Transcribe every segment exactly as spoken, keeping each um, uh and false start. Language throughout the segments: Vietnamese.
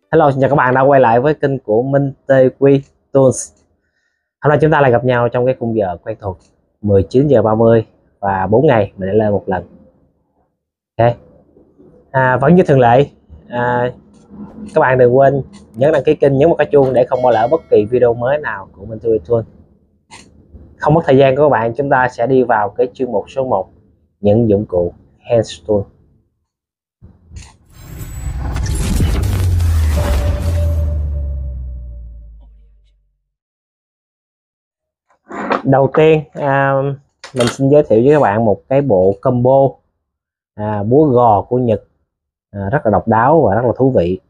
Hello, xin chào các bạn đã quay lại với kênh của Minh tê quy Tools. Hôm nay chúng ta lại gặp nhau trong cái khung giờ quen thuộc mười chín giờ ba mươi và bốn ngày mình đã lên một lần. Ok. À, vẫn như thường lệ, à, các bạn đừng quên nhấn đăng ký kênh, nhấn vào cái chuông để không bỏ lỡ bất kỳ video mới nào của Minh tê quy Tools. Không mất thời gian của các bạn, chúng ta sẽ đi vào cái chuyên mục số một, những dụng cụ hand tool. Đầu tiên à, mình xin giới thiệu với các bạn một cái bộ combo à, búa gò của Nhật, à, rất là độc đáo và rất là thú vị,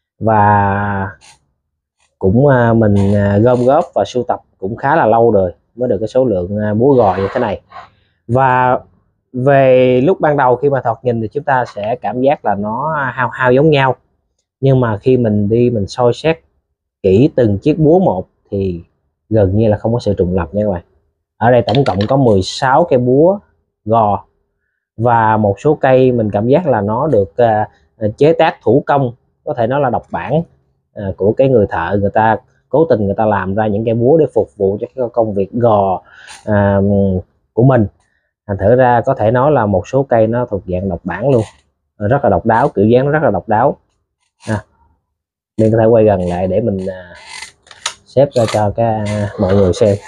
và cũng à, mình à, gom góp và sưu tập cũng khá là lâu rồi mới được cái số lượng à, búa gò như thế này. Và về lúc ban đầu khi mà thoạt nhìn thì chúng ta sẽ cảm giác là nó hao hao giống nhau, nhưng mà khi mình đi mình soi xét kỹ từng chiếc búa một thì gần như là không có sự trùng lập nha các bạn. Ở đây tổng cộng có mười sáu cây búa gò, và một số cây mình cảm giác là nó được uh, chế tác thủ công, có thể nói là độc bản uh, của cái người thợ, người ta cố tình người ta làm ra những cây búa để phục vụ cho cái công việc gò uh, của mình. Thành thử ra có thể nói là một số cây nó thuộc dạng độc bản luôn, uh, rất là độc đáo, kiểu dáng nó rất là độc đáo. À, mình có thể quay gần lại để mình uh, xếp ra cho cái uh, mọi người xem.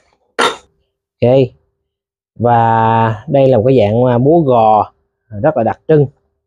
Ok, và đây là một cái dạng búa gò rất là đặc trưng.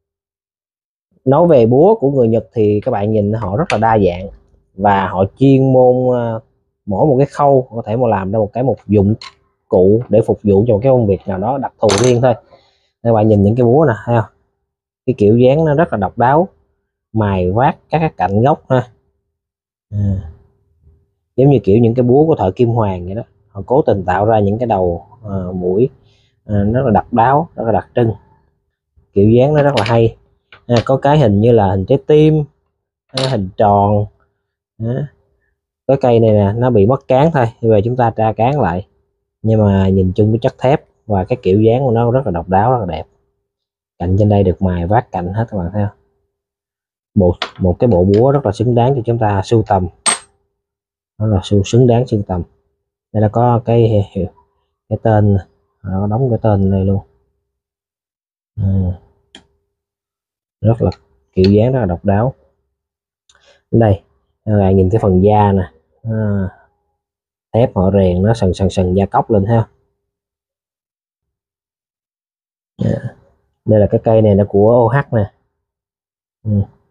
Nói về búa của người Nhật thì các bạn nhìn họ rất là đa dạng, và họ chuyên môn mỗi một cái khâu có thể mà làm ra một cái một dụng cụ để phục vụ cho một cái công việc nào đó đặc thù riêng thôi. Các bạn nhìn những cái búa nè, thấy không? Cái kiểu dáng nó rất là độc đáo, mài vát các cái cạnh góc ha, à, giống như kiểu những cái búa của thợ Kim Hoàng vậy đó. Họ cố tình tạo ra những cái đầu uh, mũi uh, rất là độc đáo, rất là đặc trưng, kiểu dáng nó rất là hay. À, có cái hình như là hình trái tim, hình tròn. À, cái cây này nè nó bị mất cán thôi, bây giờ chúng ta tra cán lại, nhưng mà nhìn chung với chất thép và cái kiểu dáng của nó rất là độc đáo, rất là đẹp. Cạnh trên đây được mài vát cạnh hết, các bạn thấy không? Bộ một cái bộ búa rất là xứng đáng cho chúng ta sưu tầm, nó là xứng đáng sưu tầm. Đây là có cái cái tên, nó đóng cái tên này luôn. À, rất là kiểu dáng rất là độc đáo. Đây các bạn nhìn cái phần da nè, à, thép họ rèn nó sần sần sần da cốc lên ha. Yeah. Đây là cái cây này là của ô hát nè. Ừ.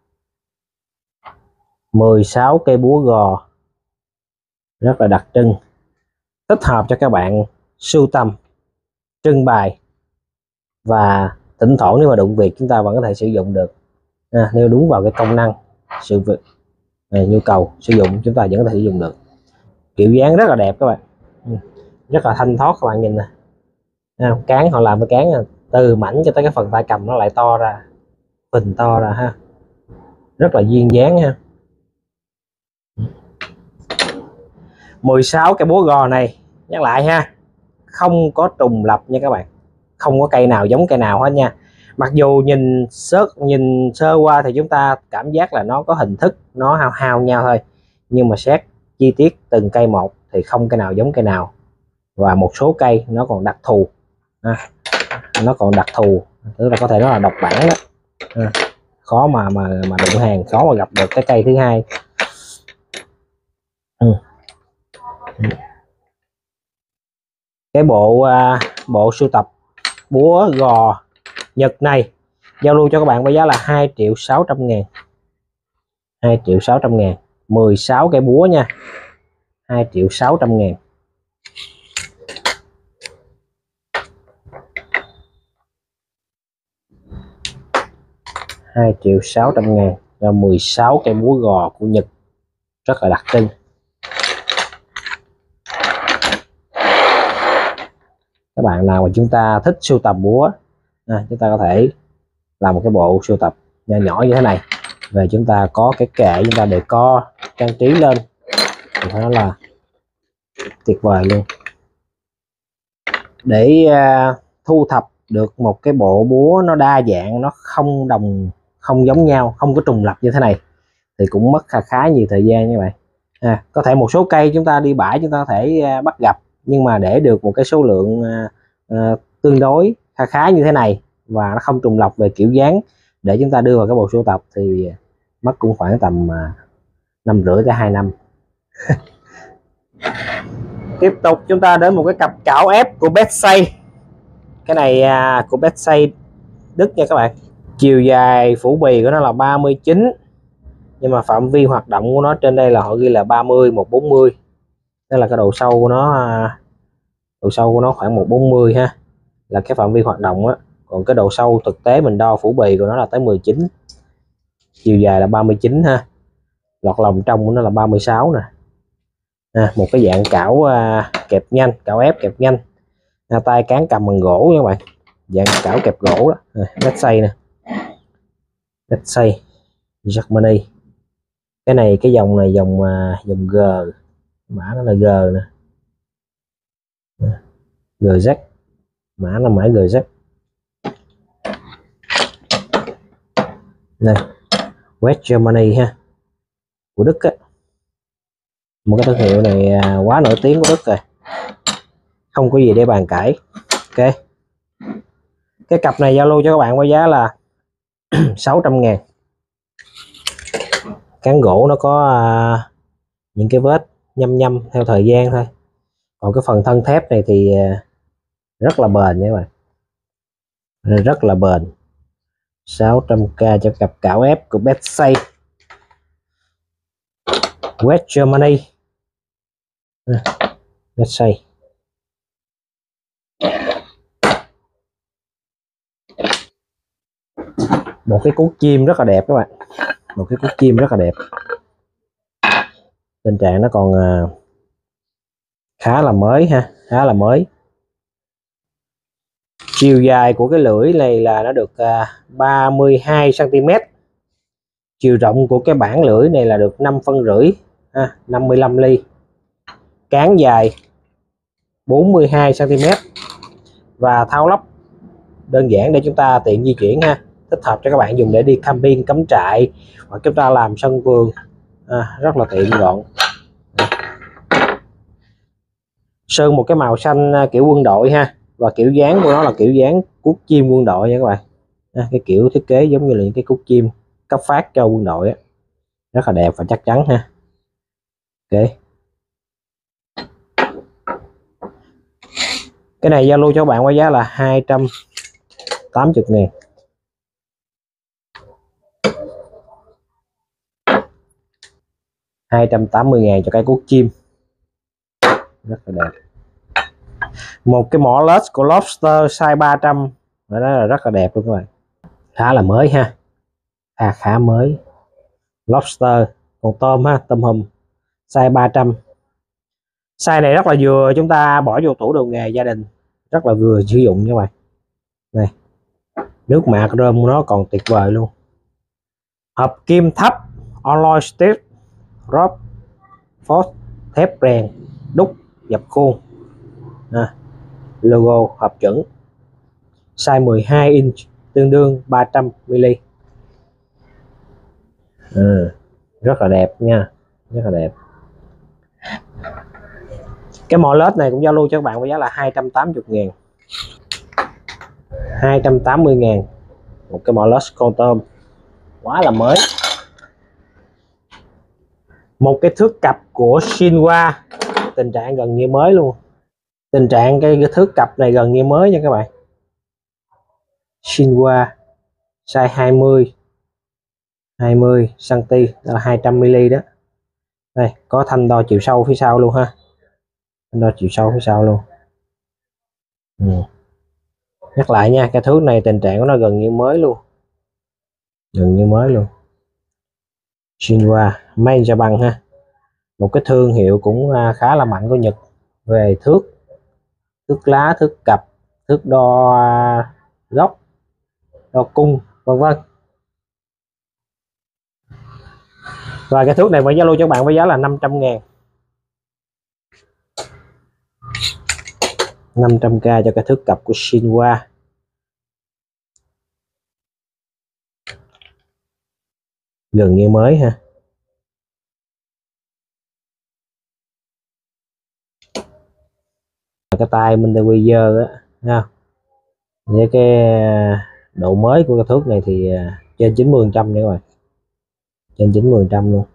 mười sáu cây búa gò rất là đặc trưng, thích hợp cho các bạn sưu tầm, trưng bày, và thỉnh thoảng nếu mà đụng việc chúng ta vẫn có thể sử dụng được. À, nếu đúng vào cái công năng sự việc à, nhu cầu sử dụng, chúng ta vẫn có thể sử dụng được. Kiểu dáng rất là đẹp các bạn, ừ. rất là thanh thoát. Các bạn nhìn nè, à, cán họ làm cái cán từ mảnh cho tới cái phần tay cầm nó lại to ra, phình to ra ha, rất là duyên dáng ha. mười sáu cái búa gò này, nhắc lại ha, không có trùng lập nha các bạn, không có cây nào giống cây nào hết nha. Mặc dù nhìn sơ nhìn sơ qua thì chúng ta cảm giác là nó có hình thức, nó hao hao nhau thôi, nhưng mà xét chi tiết từng cây một thì không cây nào giống cây nào, và một số cây nó còn đặc thù, à, nó còn đặc thù tức là có thể nó là độc bản đó, à, khó mà mà mà đụng hàng, khó mà gặp được cái cây thứ hai. Ừ. Cái bộ à, bộ sưu tập búa gò Nhật này giao lưu cho các bạn với giá là hai triệu sáu trăm ngàn, hai triệu sáu trăm ngàn, mười sáu cây búa nha, hai triệu sáu trăm ngàn. hai triệu sáu trăm ngàn và mười sáu cây búa gò của Nhật rất là đặc trưng. Các bạn nào mà chúng ta thích sưu tầm búa, à, chúng ta có thể làm một cái bộ sưu tập nhỏ nhỏ như thế này, về chúng ta có cái kệ chúng ta để co trang trí lên, thì nó là tuyệt vời luôn. Để uh, thu thập được một cái bộ búa nó đa dạng, nó không đồng không giống nhau, không có trùng lập như thế này, thì cũng mất khá khá nhiều thời gian như vậy. À, có thể một số cây chúng ta đi bãi chúng ta có thể à, bắt gặp, nhưng mà để được một cái số lượng à, à, tương đối khá khá như thế này và nó không trùng lặp về kiểu dáng để chúng ta đưa vào cái bộ sưu tập thì mất cũng khoảng tầm à, năm rưỡi tới hai năm. Tiếp tục chúng ta đến một cái cặp cảo ép của Betsay. Cái này à, của Betsay Đức nha các bạn. Chiều dài phủ bì của nó là ba mươi chín, nhưng mà phạm vi hoạt động của nó trên đây là họ ghi là ba mươi một bốn mươi, đó là cái độ sâu của nó, độ sâu của nó khoảng một bốn mươi ha, là cái phạm vi hoạt động á. Còn cái độ sâu thực tế mình đo phủ bì của nó là tới mười chín, chiều dài là ba mươi chín ha, lọt lòng trong của nó là ba mươi sáu nè. À, một cái dạng cảo à, kẹp nhanh, cảo ép kẹp nhanh, à, tay cán cầm bằng gỗ nha các bạn, dạng cảo kẹp gỗ đó. À, Betsay nè, Betsay Germany. Cái này cái dòng này dòng à, dòng G, mã nó là G nè, giê dét, mã là mã giê dét này, West Germany ha, của Đức á. Một cái thương hiệu này à, quá nổi tiếng của Đức rồi, không có gì để bàn cãi. Ok, cái cặp này giao lưu cho các bạn với giá là sáu trăm ngàn. Cán gỗ nó có à, những cái vết nhăm nhăm theo thời gian thôi, còn cái phần thân thép này thì à, rất là bền nha các bạn, rất là bền. Sáu trăm k cho cặp cảo ép của Betsay West Germany. À, Betsay. Một cái cú chim rất là đẹp các bạn, một cái cú chim rất là đẹp, tình trạng nó còn à, khá là mới ha, khá là mới. Chiều dài của cái lưỡi này là nó được à, ba mươi hai xăng ti mét. Chiều rộng của cái bản lưỡi này là được năm phân rưỡi, ha, năm mươi lăm ly. Cán dài bốn mươi hai xăng ti mét và tháo lắp đơn giản để chúng ta tiện di chuyển ha, thích hợp cho các bạn dùng để đi camping, cắm trại hoặc chúng ta làm sân vườn, à, rất là tiện gọn. Sơn một cái màu xanh kiểu quân đội ha, và kiểu dáng của nó là kiểu dáng cúc chim quân đội nha các bạn. À, cái kiểu thiết kế giống như là những cái cúc chim cấp phát cho quân đội á, rất là đẹp và chắc chắn ha. Ok, cái này giao lưu cho các bạn với giá là hai trăm tám mươi ngàn. hai trăm tám mươi ngàn cho cái cuốc chim, rất là đẹp. Một cái mỏ led của Lobster size ba trăm, đó là rất là đẹp luôn các bạn, khá là mới ha, khá khá mới. Lobster con tôm ha, tôm hùm size ba trăm. Size này rất là vừa chúng ta bỏ vô tủ đồ nghề gia đình, rất là vừa sử dụng các bạn. Này, nước mạ rơm của nó còn tuyệt vời luôn. Hợp kim thấp alloy steel rod phốt thép rèn đúc dập khuôn, à, logo hợp chuẩn, size mười hai inch tương đương ba trăm mi li mét. Ừ, rất là đẹp nha, rất là đẹp. Cái mỏ led này cũng giao lưu cho các bạn với giá là hai trăm tám mươi ngàn. hai trăm tám mươi ngàn một cái mỏ led con tôm quá là mới. Một cái thước cặp của Shinwa, tình trạng gần như mới luôn, tình trạng cái, cái thước cặp này gần như mới nha các bạn. Shinwa size hai mươi hai mươi xăng ti mét, là hai trăm mi li mét đó. Đây có thanh đo chiều sâu phía sau luôn ha, thanh đo chiều sâu phía sau luôn. Ừ. Nhắc lại nha, cái thước này tình trạng của nó gần như mới luôn, gần như mới luôn. Shinwa Main Japan ha, một cái thương hiệu cũng khá là mạnh của Nhật về thước, thước lá, thước cặp, thước đo góc, đo cung vân vân. Và cái thước này với giá lưu cho các bạn với giá là năm trăm ngàn. năm trăm k cho cái thước cặp của Shinwa. Gần như mới ha, cái tay Montevideo á, thấy không? Với cái độ mới của cái thước này thì trên chín mươi phần trăm nữa rồi, trên chín mươi phần trăm luôn.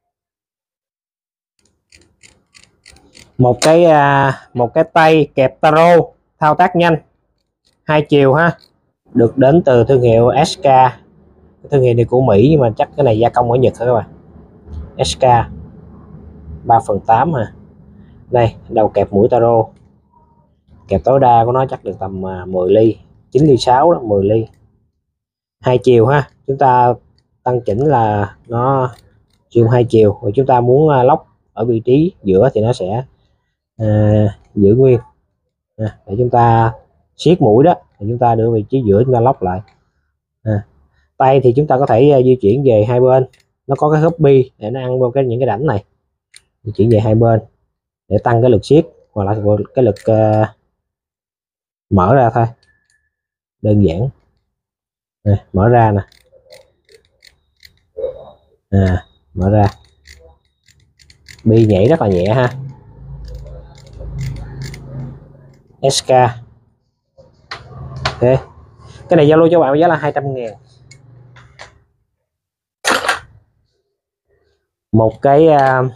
Một cái một cái tay kẹp taro thao tác nhanh hai chiều ha, được đến từ thương hiệu ét ca. Thương hiệu này của Mỹ nhưng mà chắc cái này gia công ở Nhật thôi các bạn. ét ca ba phần tám ha. Đây, đầu kẹp mũi taro, kẹp tối đa của nó chắc được tầm mười ly, chín ly sáu đó, mười ly, hai chiều ha. Chúng ta tăng chỉnh là nó chiều hai chiều, rồi chúng ta muốn lóc ở vị trí giữa thì nó sẽ à, giữ nguyên à, để chúng ta siết mũi đó thì chúng ta đưa vị trí giữa chúng ta lóc lại à. Tay thì chúng ta có thể uh, di chuyển về hai bên, nó có cái húp bi để nó ăn vào cái những cái rãnh này, di chuyển về hai bên để tăng cái lực siết hoặc là cái lực uh, mở ra thôi, đơn giản à, mở ra nè à, mở ra, bi nhảy rất là nhẹ ha. ét ca ok, cái này giao lưu cho bạn giá là hai trăm ngàn. Một cái uh,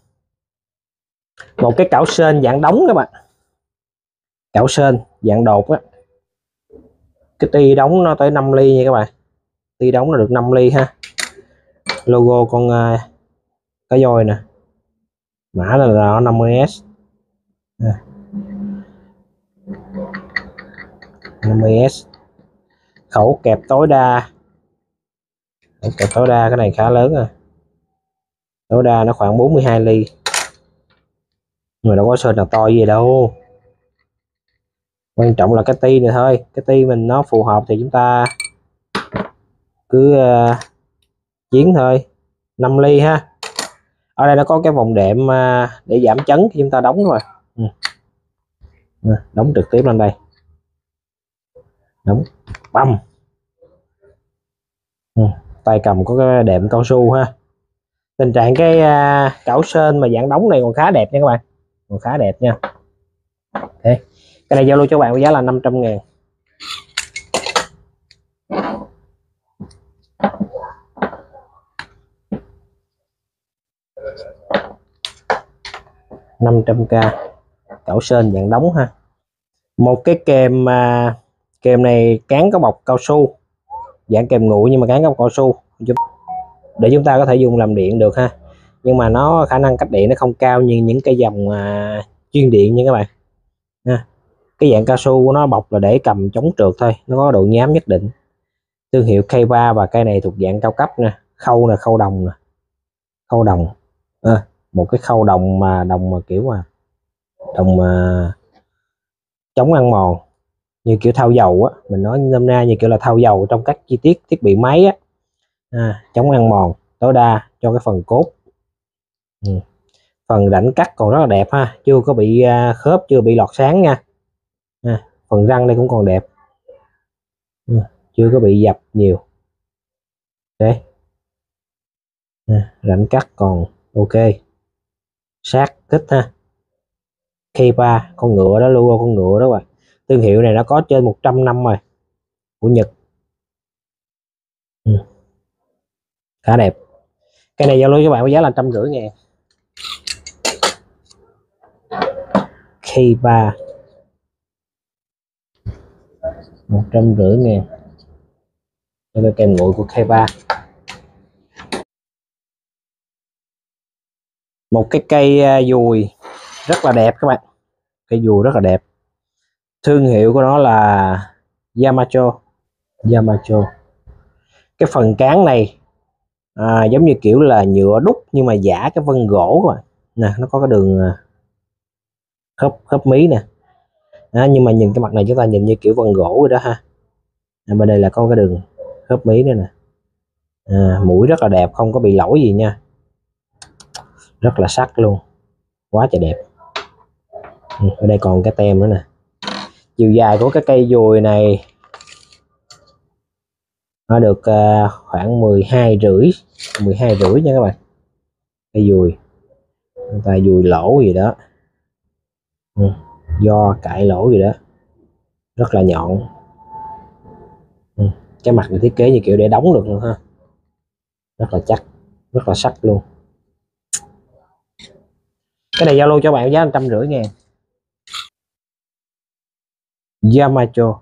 một cái cảo sên dạng đóng các bạn, cảo sên dạng đột á, cái ti đóng nó tới năm ly nha các bạn, ti đóng là được năm ly ha. Logo con uh, cá voi nè, mã là, là năm mươi S à. năm mươi S, khẩu kẹp tối đa, khẩu kẹp tối đa cái này khá lớn à, tối đa nó khoảng bốn mươi hai ly, người đâu có sơn nào to gì đâu, quan trọng là cái ti này thôi, cái ti mình nó phù hợp thì chúng ta cứ uh, chiến thôi. Năm ly ha. Ở đây nó có cái vòng đệm uh, để giảm chấn khi chúng ta đóng rồi ừ. Đóng trực tiếp lên đây, đóng băm ừ. Tay cầm có cái đệm cao su ha. Tình trạng cái uh, cảo sên mà dạng đóng này còn khá đẹp nha các bạn, còn khá đẹp nha. Okay. Cái này giao lưu cho bạn với giá là năm trăm ngàn. năm trăm k, cảo sên dạng đóng ha. Một cái kềm mà kềm này cán có bọc cao su, dạng kềm nguội nhưng mà cán có bọc cao su để chúng ta có thể dùng làm điện được ha, nhưng mà nó khả năng cách điện nó không cao như những cái dòng à, chuyên điện nha các bạn ha. Cái dạng cao su của nó bọc là để cầm chống trượt thôi, nó có độ nhám nhất định. Thương hiệu K ba và cây này thuộc dạng cao cấp nè, khâu là khâu đồng nè, khâu đồng à, một cái khâu đồng mà đồng mà kiểu mà đồng mà chống ăn mòn, như kiểu thao dầu á, mình nói nôm na như kiểu là thao dầu trong các chi tiết thiết bị máy á à, chống ăn mòn tối đa cho cái phần cốt ừ. Phần rãnh cắt còn rất là đẹp ha, chưa có bị uh, khớp, chưa bị lọt sáng nha à, phần răng đây cũng còn đẹp ừ. Chưa có bị dập nhiều đấy à, rãnh cắt còn ok, sát thích ha. K ba con ngựa đó, logo con ngựa đó rồi. Thương hiệu này nó có trên một trăm năm rồi, của Nhật ừ. Khá đẹp. Cái này giao lưu cho bạn với giá là trăm rưỡi ngàn. K ba một trăm rưỡi ngàn cho cái kèm nguội của K ba. Một cái cây dùi rất là đẹp các bạn, cây dùi rất là đẹp. Thương hiệu của nó là Yamacho. Yamacho. Cái phần cán này à, giống như kiểu là nhựa đúc nhưng mà giả cái vân gỗ rồi nè, nó có cái đường khớp khớp mí nè à, nhưng mà nhìn cái mặt này chúng ta nhìn như kiểu vân gỗ rồi đó ha à, bên đây là có cái đường khớp mí nữa nè à, mũi rất là đẹp, không có bị lỗi gì nha, rất là sắc luôn, quá trời đẹp ừ, ở đây còn cái tem nữa nè. Chiều dài của cái cây dùi này nó được uh, khoảng mười hai rưỡi mười hai rưỡi nha các bạn. Cây dùi người ta dùi lỗ gì đó ừ. do cãi lỗ gì đó, rất là nhọn. Ừ. Cái mặt này thiết kế như kiểu để đóng được luôn ha, rất là chắc, rất là sắc luôn. Cái này giao lưu cho bạn giá một trăm rưỡi ngàn. Yamacho.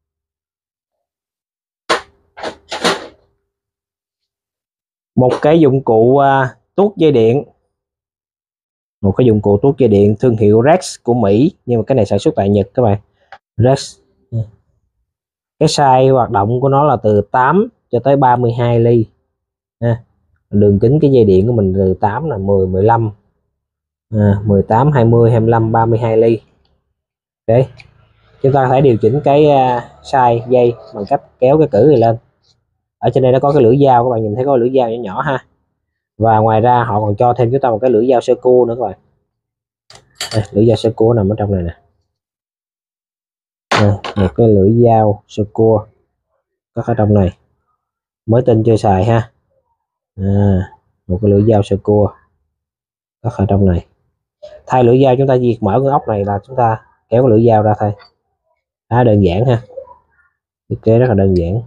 Một cái dụng cụ uh, tuốt dây điện, một cái dụng cụ tuốt dây điện thương hiệu Rex của Mỹ, nhưng mà cái này sản xuất tại Nhật các bạn. Rex. Cái size hoạt động của nó là từ tám cho tới ba mươi hai ly ha. Đường kính cái dây điện của mình từ tám là mười, mười lăm, à, mười tám, hai mươi, hai mươi lăm, ba mươi hai ly. Đấy, chúng ta có thể điều chỉnh cái uh, size dây bằng cách kéo cái cử này lên. Ở trên đây nó có cái lưỡi dao, các bạn nhìn thấy có lưỡi dao nhỏ nhỏ ha. Và ngoài ra họ còn cho thêm chúng ta một cái lưỡi dao sơ cua nữa các bạn. Đây, lưỡi dao sơ cua nằm ở trong này nè. Đây, một cái lưỡi dao sơ cua có ở trong này, mới tinh chưa xài ha. À, một cái lưỡi dao sơ cua có ở trong này. Thay lưỡi dao chúng ta việc mở cái ốc này là chúng ta kéo cái lưỡi dao ra thôi. Đó, đơn giản ha, thiết kế rất là đơn giản.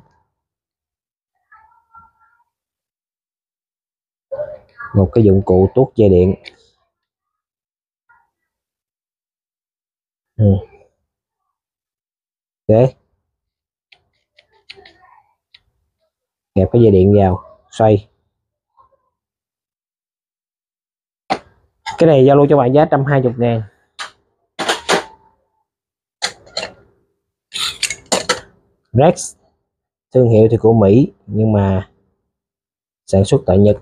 Một cái dụng cụ tuốt dây điện. Ừ. Ok, kẹp cái dây điện vào, xoay. Cái này giao lưu cho bạn giá một trăm hai mươi ngàn. Rex, thương hiệu thì của Mỹ nhưng mà sản xuất tại Nhật.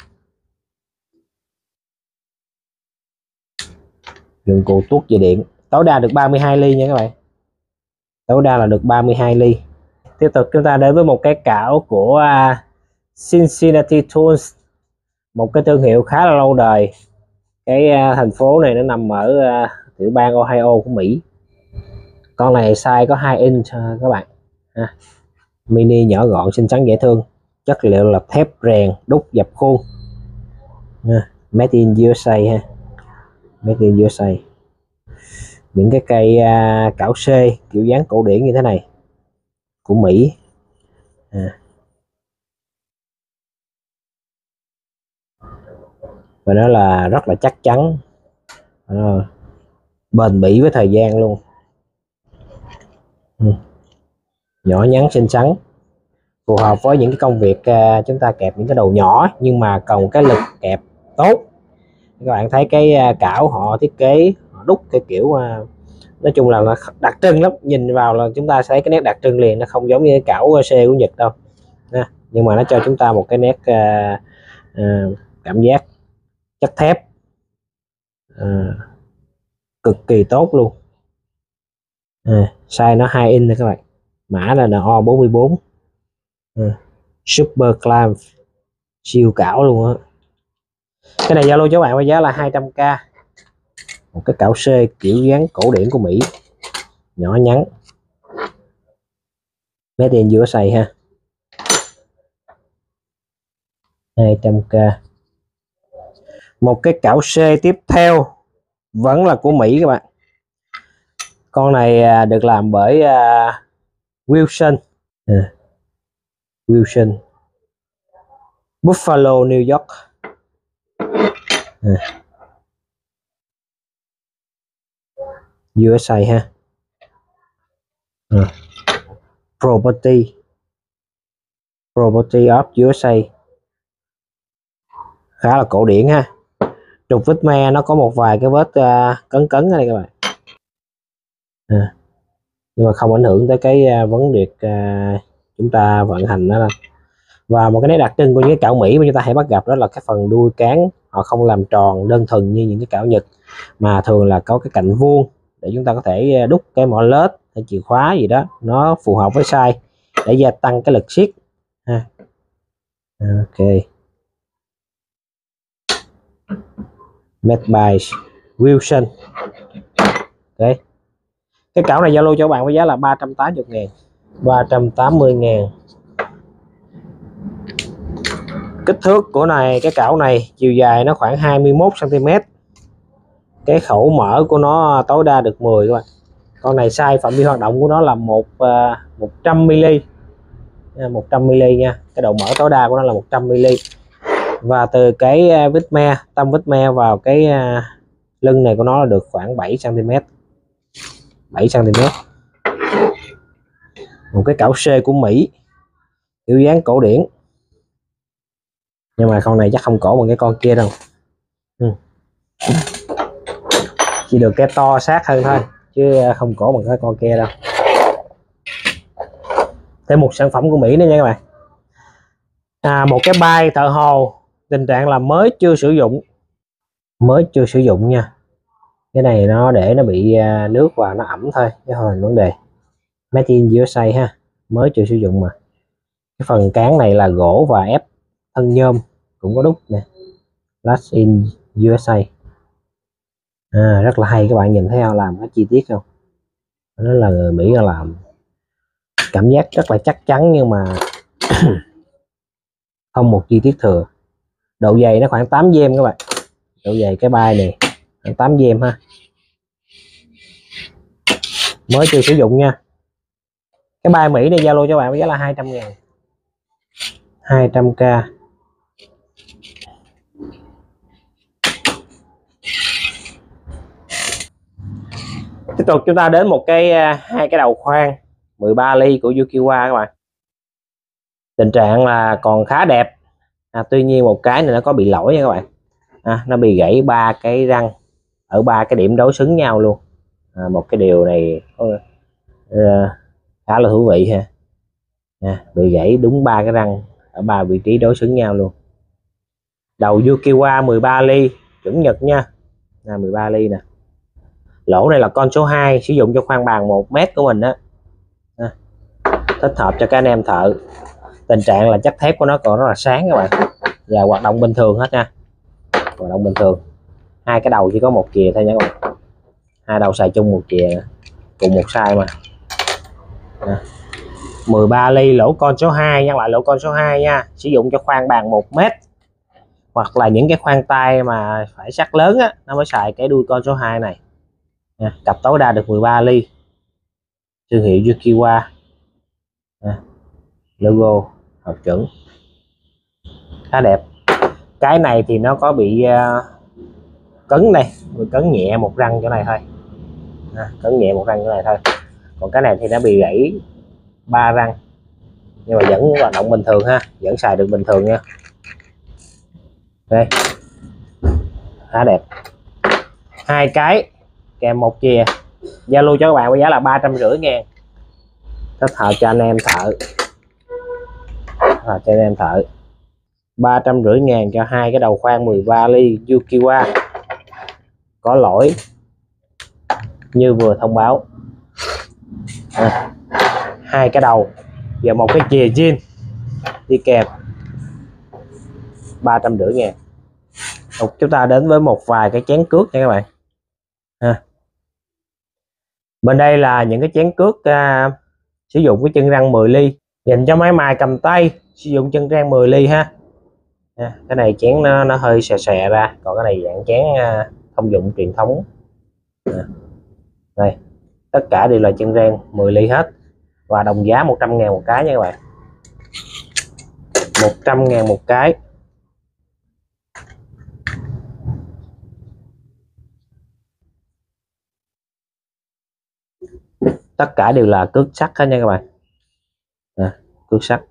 Dụng cụ tuốt dây điện, tối đa được ba mươi hai ly nha các bạn, tối đa là được ba mươi hai ly. Tiếp tục chúng ta đến với một cái cảo của uh, Cincinnati Tools, một cái thương hiệu khá là lâu đời. Cái uh, thành phố này nó nằm ở uh, tiểu bang Ohio của Mỹ. Con này size có hai inch uh, các bạn ha. Mini nhỏ gọn xinh xắn dễ thương, chất liệu là thép rèn đúc dập khuôn, ha. Made in u ét a ha, Made in u ét a. Những cái cây uh, cảo C kiểu dáng cổ điển như thế này của Mỹ à. Và nó là rất là chắc chắn, à, bền bỉ với thời gian luôn. Ừ. Nhỏ nhắn xinh xắn, phù hợp với những cái công việc uh, chúng ta kẹp những cái đầu nhỏ nhưng mà cần cái lực kẹp tốt. Các bạn thấy cái uh, cảo họ thiết kế, họ đúc cái kiểu uh, nói chung là nó đặc trưng lắm, nhìn vào là chúng ta thấy cái nét đặc trưng liền, nó không giống như cái cảo C của Nhật đâu nha. Nhưng mà nó cho chúng ta một cái nét uh, uh, cảm giác chất thép uh, cực kỳ tốt luôn. À, size nó hai inch này các bạn, mã là N O bốn mươi bốn, à, super clamp, siêu cảo luôn á. Cái này giao lưu cho bạn với giá là hai trăm k. Một cái cảo C kiểu dáng cổ điển của Mỹ, nhỏ nhắn, made in u ét a ha, hai trăm k. Một cái cảo C tiếp theo vẫn là của Mỹ các bạn. Con này được làm bởi uh, Wilson, à, Wilson, Buffalo, New York. À, u ét a ha, à, property property of u ét a, khá là cổ điển ha. Trục vít me nó có một vài cái vết uh, cấn cấn ở đây các bạn, à, nhưng mà không ảnh hưởng tới cái uh, vấn đề uh, chúng ta vận hành nó đâu. Và một cái nét đặc trưng của những cái cảo Mỹ mà chúng ta hay bắt gặp đó là cái phần đuôi cán họ không làm tròn đơn thuần như những cái cảo Nhật, mà thường là có cái cạnh vuông để chúng ta có thể đúc cái mỏ lết hay chìa khóa gì đó nó phù hợp với size để gia tăng cái lực siết ha. Ok, made by Wilson. Ok, cái cảo này giao lưu cho các bạn với giá là ba trăm tám mươi ngàn. ba trăm tám mươi ngàn. Kích thước của này, cái cảo này chiều dài nó khoảng hai mươi mốt xăng ti mét, Cái khẩu mở của nó tối đa được mười các bạn. Con này size phạm vi hoạt động của nó là một một trăm mi-li-lít, một trăm mi-li-lít nha. Cái độ mở tối đa của nó là một trăm mi-li-lít. Và từ cái vít me, tâm vít me vào cái lưng này của nó là được khoảng bảy xăng-ti-mét, bảy xăng-ti-mét. Một cái cảo C của Mỹ, kiểu dáng cổ điển, nhưng mà con này chắc không cổ bằng cái con kia đâu. Ừ. Chỉ được cái to sát hơn thôi, chứ không cổ bằng cái con kia đâu. Thêm một sản phẩm của Mỹ nữa nha các bạn. À, một cái bay thợ hồ, tình trạng là mới chưa sử dụng, mới chưa sử dụng nha. Cái này nó để nó bị nước và nó ẩm thôi chứ không thành vấn đề. Made in u ét a ha, mới chưa sử dụng mà. Cái phần cán này là gỗ và ép thân nhôm, cũng có đúc nè, Last in u ét a. À, rất là hay, các bạn nhìn thấy không, làm cái chi tiết không, nó là người Mỹ làm, cảm giác rất là chắc chắn nhưng mà không một chi tiết thừa. Độ dày nó khoảng tám gam các bạn, độ dày cái bay này khoảng tám gam ha, mới chưa sử dụng nha. Cái bay Mỹ này giao lưu cho bạn với giá là hai trăm ngàn, hai trăm k. Tiếp tục chúng ta đến một cái hai cái đầu khoan mười ba ly của Yukiwa các bạn. Tình trạng là còn khá đẹp. À, tuy nhiên một cái này nó có bị lỗi nha các bạn. À, nó bị gãy ba cái răng ở ba cái điểm đối xứng nhau luôn. À, một cái điều này có, uh, khá là thú vị ha. À, bị gãy đúng ba cái răng ở ba vị trí đối xứng nhau luôn. Đầu Yukiwa mười ba ly chuẩn Nhật nha. À, mười ba ly nè. Lỗ này là con số hai, sử dụng cho khoan bàn một mét của mình đó. À, thích hợp cho các anh em thợ. Tình trạng là chất thép của nó còn rất là sáng các bạn, và hoạt động bình thường hết nha, hoạt động bình thường. Hai cái đầu chỉ có một chìa thôi nha các bạn, hai đầu xài chung một chìa, cùng một size mà. À, mười ba ly, lỗ con số hai, nhắc lại lỗ con số hai nha, sử dụng cho khoan bàn một mét hoặc là những cái khoan tay mà phải sắt lớn á, nó mới xài cái đuôi con số hai này. À, cặp tối đa được mười ba ly, thương hiệu Yukiwa. À, logo hợp chuẩn, khá đẹp. Cái này thì nó có bị uh, cứng đây, cứng nhẹ một răng chỗ này thôi. À, cứng nhẹ một răng chỗ này thôi, còn cái này thì nó bị gãy ba răng, nhưng mà vẫn hoạt động bình thường ha, vẫn xài được bình thường nha. Đây, khá đẹp. Hai cái kèm một chìa, giao lưu cho các bạn với giá là ba trăm rưỡi ngàn, thích hợp cho anh em thợ, à, cho anh em thợ. Ba trăm rưỡi ngàn cho hai cái đầu khoan mười ba ly Yukiwa, có lỗi như vừa thông báo. À, hai cái đầu và một cái chìa zin đi kèm, ba trăm rưỡi ngàn. Chúng ta đến với một vài cái chén cước nha các bạn. À, bên đây là những cái chén cước à, sử dụng cái chân răng mười ly, dành cho máy mài cầm tay, sử dụng chân răng mười ly ha. À, cái này chén nó, nó hơi xè xè ra, còn cái này dạng chén à, thông dụng truyền thống. À, đây, tất cả đều là chân rang mười ly hết, và đồng giá một trăm ngàn một cái nha các bạn, một trăm ngàn một cái. Tất cả đều là cước sắt hết nha các bạn. À, cước sắt.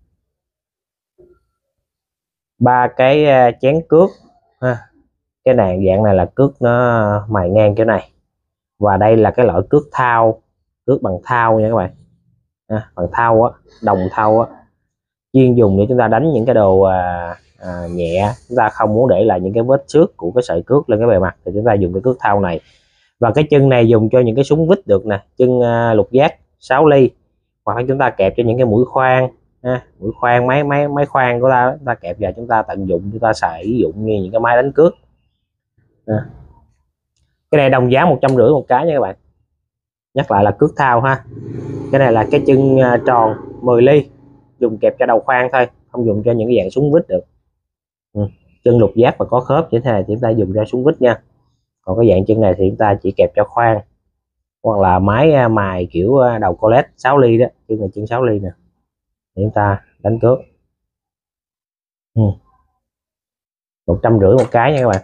Ba cái chén cước ha. Cái này dạng này là cước nó mài ngang chỗ này, và đây là cái loại cước thao, cước bằng thao nha các bạn. À, bằng thao á, đồng thao á, chuyên dùng để chúng ta đánh những cái đồ à, à, nhẹ, chúng ta không muốn để lại những cái vết xước của cái sợi cước lên cái bề mặt thì chúng ta dùng cái cước thao này. Và cái chân này dùng cho những cái súng vít được nè, chân à, lục giác sáu ly, hoặc là chúng ta kẹp cho những cái mũi khoan, ha, mũi khoan máy máy máy khoan của ta, chúng ta kẹp vào, chúng ta tận dụng, chúng ta xài ví dụ như những cái máy đánh cước. À, cái này đồng giá một trăm rưỡi một cái nha các bạn, nhắc lại là cước thao ha. Cái này là cái chân à, tròn mười ly, dùng kẹp cho đầu khoan thôi, không dùng cho những cái dạng súng vít được. Ừ, chân lục giác và có khớp như thế này thì chúng ta dùng ra súng vít nha. Còn cái dạng chân này thì chúng ta chỉ kẹp cho khoan, hoặc là máy mài kiểu đầu collet sáu ly đó, chân là chân sáu ly nè, để chúng ta đánh cước. Ừ. một trăm rưỡi một cái nha các bạn.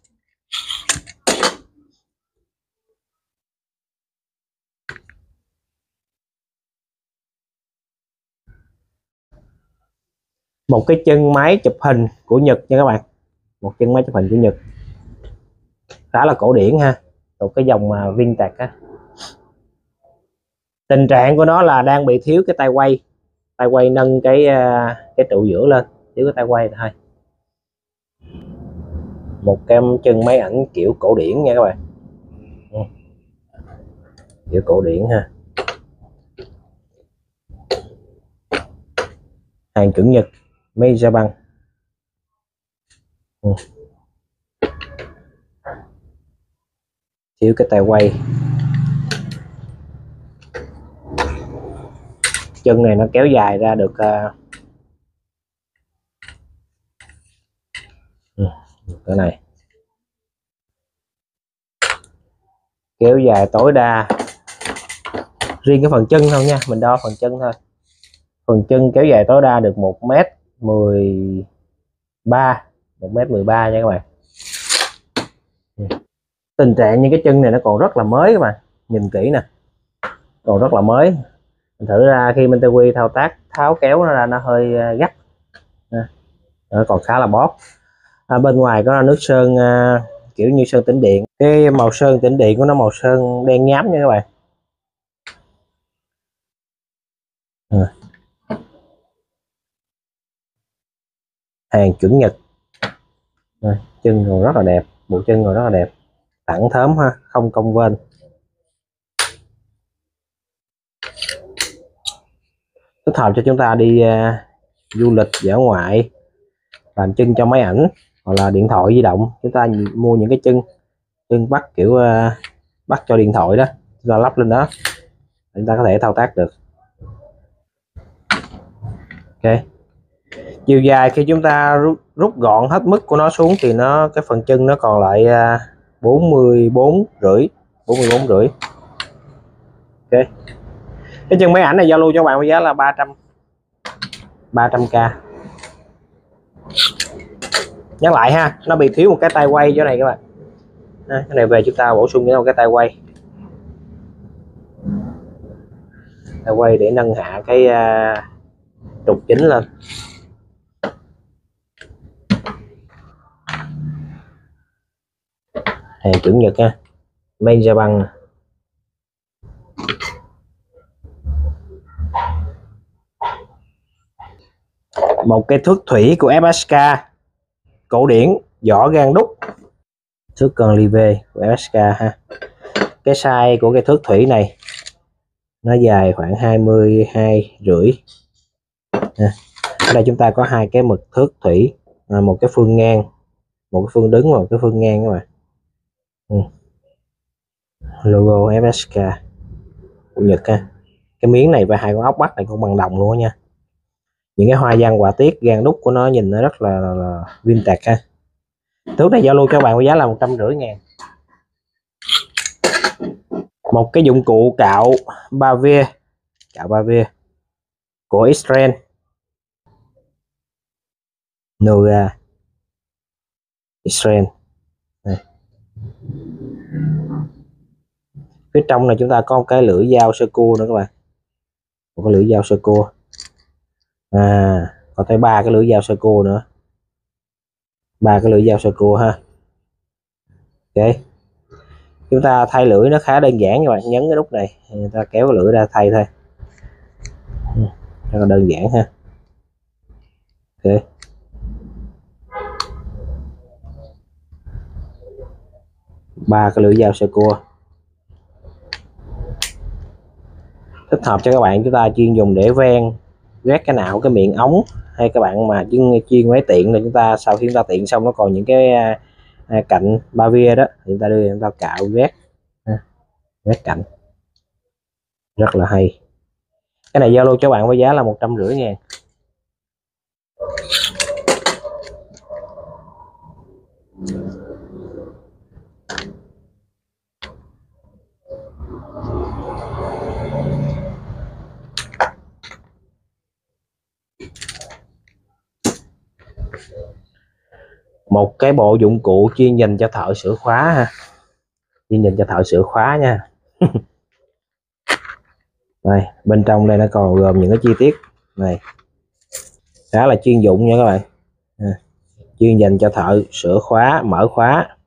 Một cái chân máy chụp hình của Nhật nha các bạn, một chân máy chụp hình của Nhật khá là cổ điển ha, một cái dòng mà vintage á. Tình trạng của nó là đang bị thiếu cái tay quay, tay quay nâng cái cái trụ giữa lên, thiếu cái tay quay thôi. Một cái chân máy ảnh kiểu cổ điển nha các bạn, kiểu cổ điển ha, hàng chuẩn Nhật made Japan. Ừ. Thiếu cái tay quay. Chân này nó kéo dài ra được uh, ừ, cái này kéo dài tối đa riêng cái phần chân thôi nha, mình đo phần chân thôi, phần chân kéo dài tối đa được một mét mười ba, một mét mười ba nha các bạn. Tình trạng những cái chân này nó còn rất là mới các bạn, nhìn kỹ nè, còn rất là mới. Mình thử ra khi Minh Tây Quy thao tác tháo kéo nó ra nó hơi gắt, nó còn khá là bóp. À, bên ngoài có nước sơn à, kiểu như sơn tĩnh điện, cái màu sơn tĩnh điện của nó màu sơn đen nhám nha các bạn. À. Hàng chuẩn Nhật. À, chân còn rất là đẹp, bộ chân còn rất là đẹp, thẳng thớm ha, không cong vênh. Thích hợp cho chúng ta đi uh, du lịch dã ngoại, làm chân cho máy ảnh hoặc là điện thoại di động. Chúng ta mua những cái chân chân bắt kiểu uh, bắt cho điện thoại đó, chúng ta lắp lên đó, chúng ta có thể thao tác được. Ok, chiều dài khi chúng ta rút, rút gọn hết mức của nó xuống thì nó cái phần chân nó còn lại uh, bốn mươi bốn rưỡi, bốn mươi bốn rưỡi. Ok, cái chân máy ảnh này giao lưu cho bạn với giá là ba trăm ba trăm k. Nhắc lại ha, nó bị thiếu một cái tay quay chỗ này các bạn. À, cái này về chúng ta bổ sung cho một cái tay quay, tay quay để nâng hạ cái uh, trục chính lên. Hàng chuẩn Nhật nha, made Japan. Một cái thước thủy của ép ét ca cổ điển, vỏ gan đúc, thước con live của ép ét ca ha. Cái size của cái thước thủy này nó dài khoảng hai mươi hai rưỡi. À, ở đây chúng ta có hai cái mực thước thủy, à, một cái phương ngang, một cái phương đứng và một cái phương ngang các bạn. Ừ. Logo ép ét ca của Nhật ha. Cái miếng này và hai con ốc bắt này cũng bằng đồng luôn nha. Những cái hoa văn họa tiết gan đúc của nó nhìn nó rất là, là, là vintage ha. Thước này giao lưu cho bạn với giá là một trăm rưỡi ngàn. Một cái dụng cụ cạo ba via, cạo ba via của Israel, Noga Israel. Này. Phía trong này chúng ta có một cái lưỡi dao sơ cua nữa các bạn, một cái lưỡi dao sơ cua. À, có tới ba cái lưỡi dao sơ cua nữa, ba cái lưỡi dao sơ cua ha. Ok, chúng ta thay lưỡi nó khá đơn giản các bạn, nhấn cái nút này người ta kéo cái lưỡi ra thay thôi, rất là đơn giản ha. Ok, ba cái lưỡi dao sơ cua thích hợp cho các bạn chúng ta chuyên dùng để ven vét cái não cái miệng ống, hay các bạn mà chuyên chuyên máy tiện là chúng ta sau khi chúng ta tiện xong nó còn những cái à, cạnh ba via đó thì chúng ta đưa chúng ta cạo vét vét cạnh, rất là hay. Cái này giao lưu cho bạn với giá là một trăm rưỡi ngàn. Một cái bộ dụng cụ chuyên dành cho thợ sửa khóa ha, chuyên dành cho thợ sửa khóa nha. Đây, bên trong đây nó còn gồm những cái chi tiết này khá là chuyên dụng nha các bạn. À, chuyên dành cho thợ sửa khóa, mở khóa.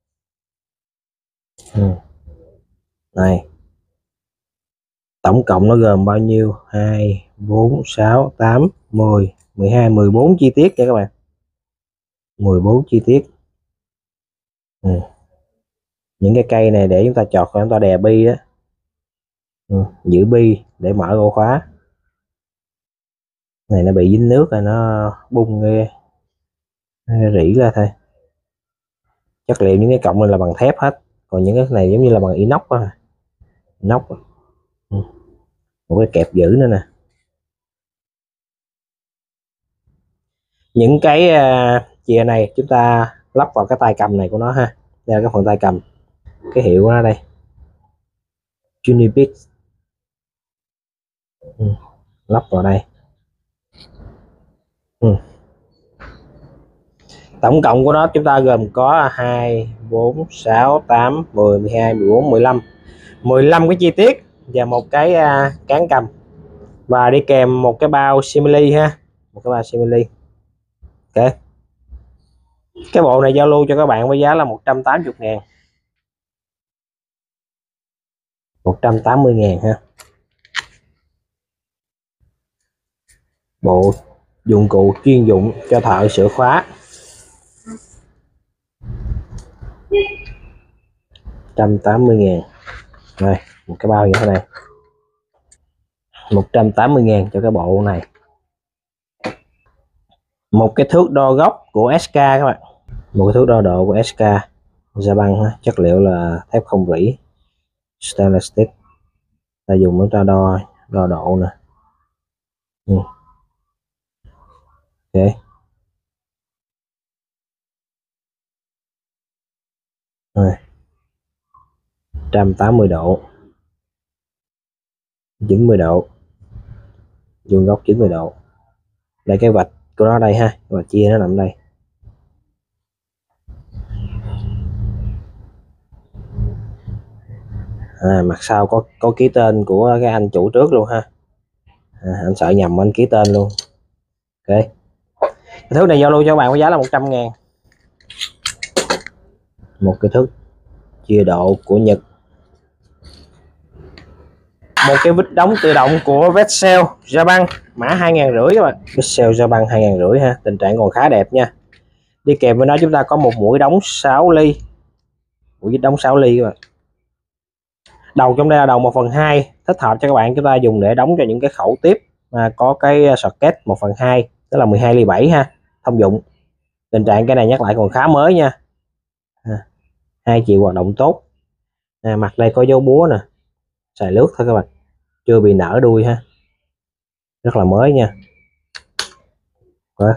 Ừ. Này, tổng cộng nó gồm bao nhiêu? Hai, bốn, sáu, tám, mười, mười hai, mười bốn chi tiết nha các bạn. mười bốn chi tiết. Ừ. Những cái cây này để chúng ta chọt và chúng ta đè bi đó. Ừ. Giữ bi để mở ổ khóa. Này nó bị dính nước rồi nó bung ghê, rỉ ra thôi. Chất liệu những cái cọng này là bằng thép hết, còn những cái này giống như là bằng inox á, inox. Ừ. Một cái kẹp giữ nữa nè. Những cái uh, chìa này chúng ta lắp vào cái tay cầm này của nó ha. Đây là cái phần tay cầm, cái hiệu của nó đây, Unibix. Ừ. Lắp vào đây. Ừ. Tổng cộng của nó chúng ta gồm có hai, bốn, sáu, tám, mười, mười hai, mười bốn, mười lăm mười lăm cái chi tiết và một cái uh, cán cầm, và đi kèm một cái bao simili ha, một cái bao simili. Ok, cái bộ này giao lưu cho các bạn với giá là một trăm tám mươi ngàn, một trăm tám mươi ngàn ha. Bộ dụng cụ chuyên dụng cho thợ sửa khóa, một trăm tám mươi ngàn. Rồi, một cái bao như thế này, một trăm tám mươi ngàn cho cái bộ này. Một cái thước đo góc của ét ca các bạn, một cái thước đo độ của ét ca da băng, chất liệu là thép không rỉ, stainless steel. Ta dùng nó cho đo đo độ nè. Ừ. Ok. Rồi. một trăm tám mươi độ, chín mươi độ, vuông góc chín mươi độ. Đây cái vạch của nó đây ha, và chia nó nằm đây. À, mặt sau có có ký tên của cái anh chủ trước luôn ha. À, anh sợ nhầm anh ký tên luôn. Ok, cái thước này giao lưu cho các bạn với giá là một trăm ngàn. Một cái thước chia độ của Nhật. Một cái vít đóng tự động của Vexcel da băng mã hai ngàn rưỡi các bạn. Vexcel da băng hai ngàn rưỡi ha, tình trạng còn khá đẹp nha. Đi kèm với nó chúng ta có một mũi đóng sáu ly, mũi vít đóng sáu ly các bạn. Đầu trong đây là đầu một phần hai, thích hợp cho các bạn chúng ta dùng để đóng cho những cái khẩu tiếp mà có cái socket một phần hai, tức là mười hai ly bảy ha, thông dụng. Tình trạng cái này nhắc lại còn khá mới nha. À, hai chiều hoạt động tốt. À, mặt đây có dấu búa nè, xài lướt thôi các bạn, chưa bị nở đuôi ha, rất là mới nha. Rồi.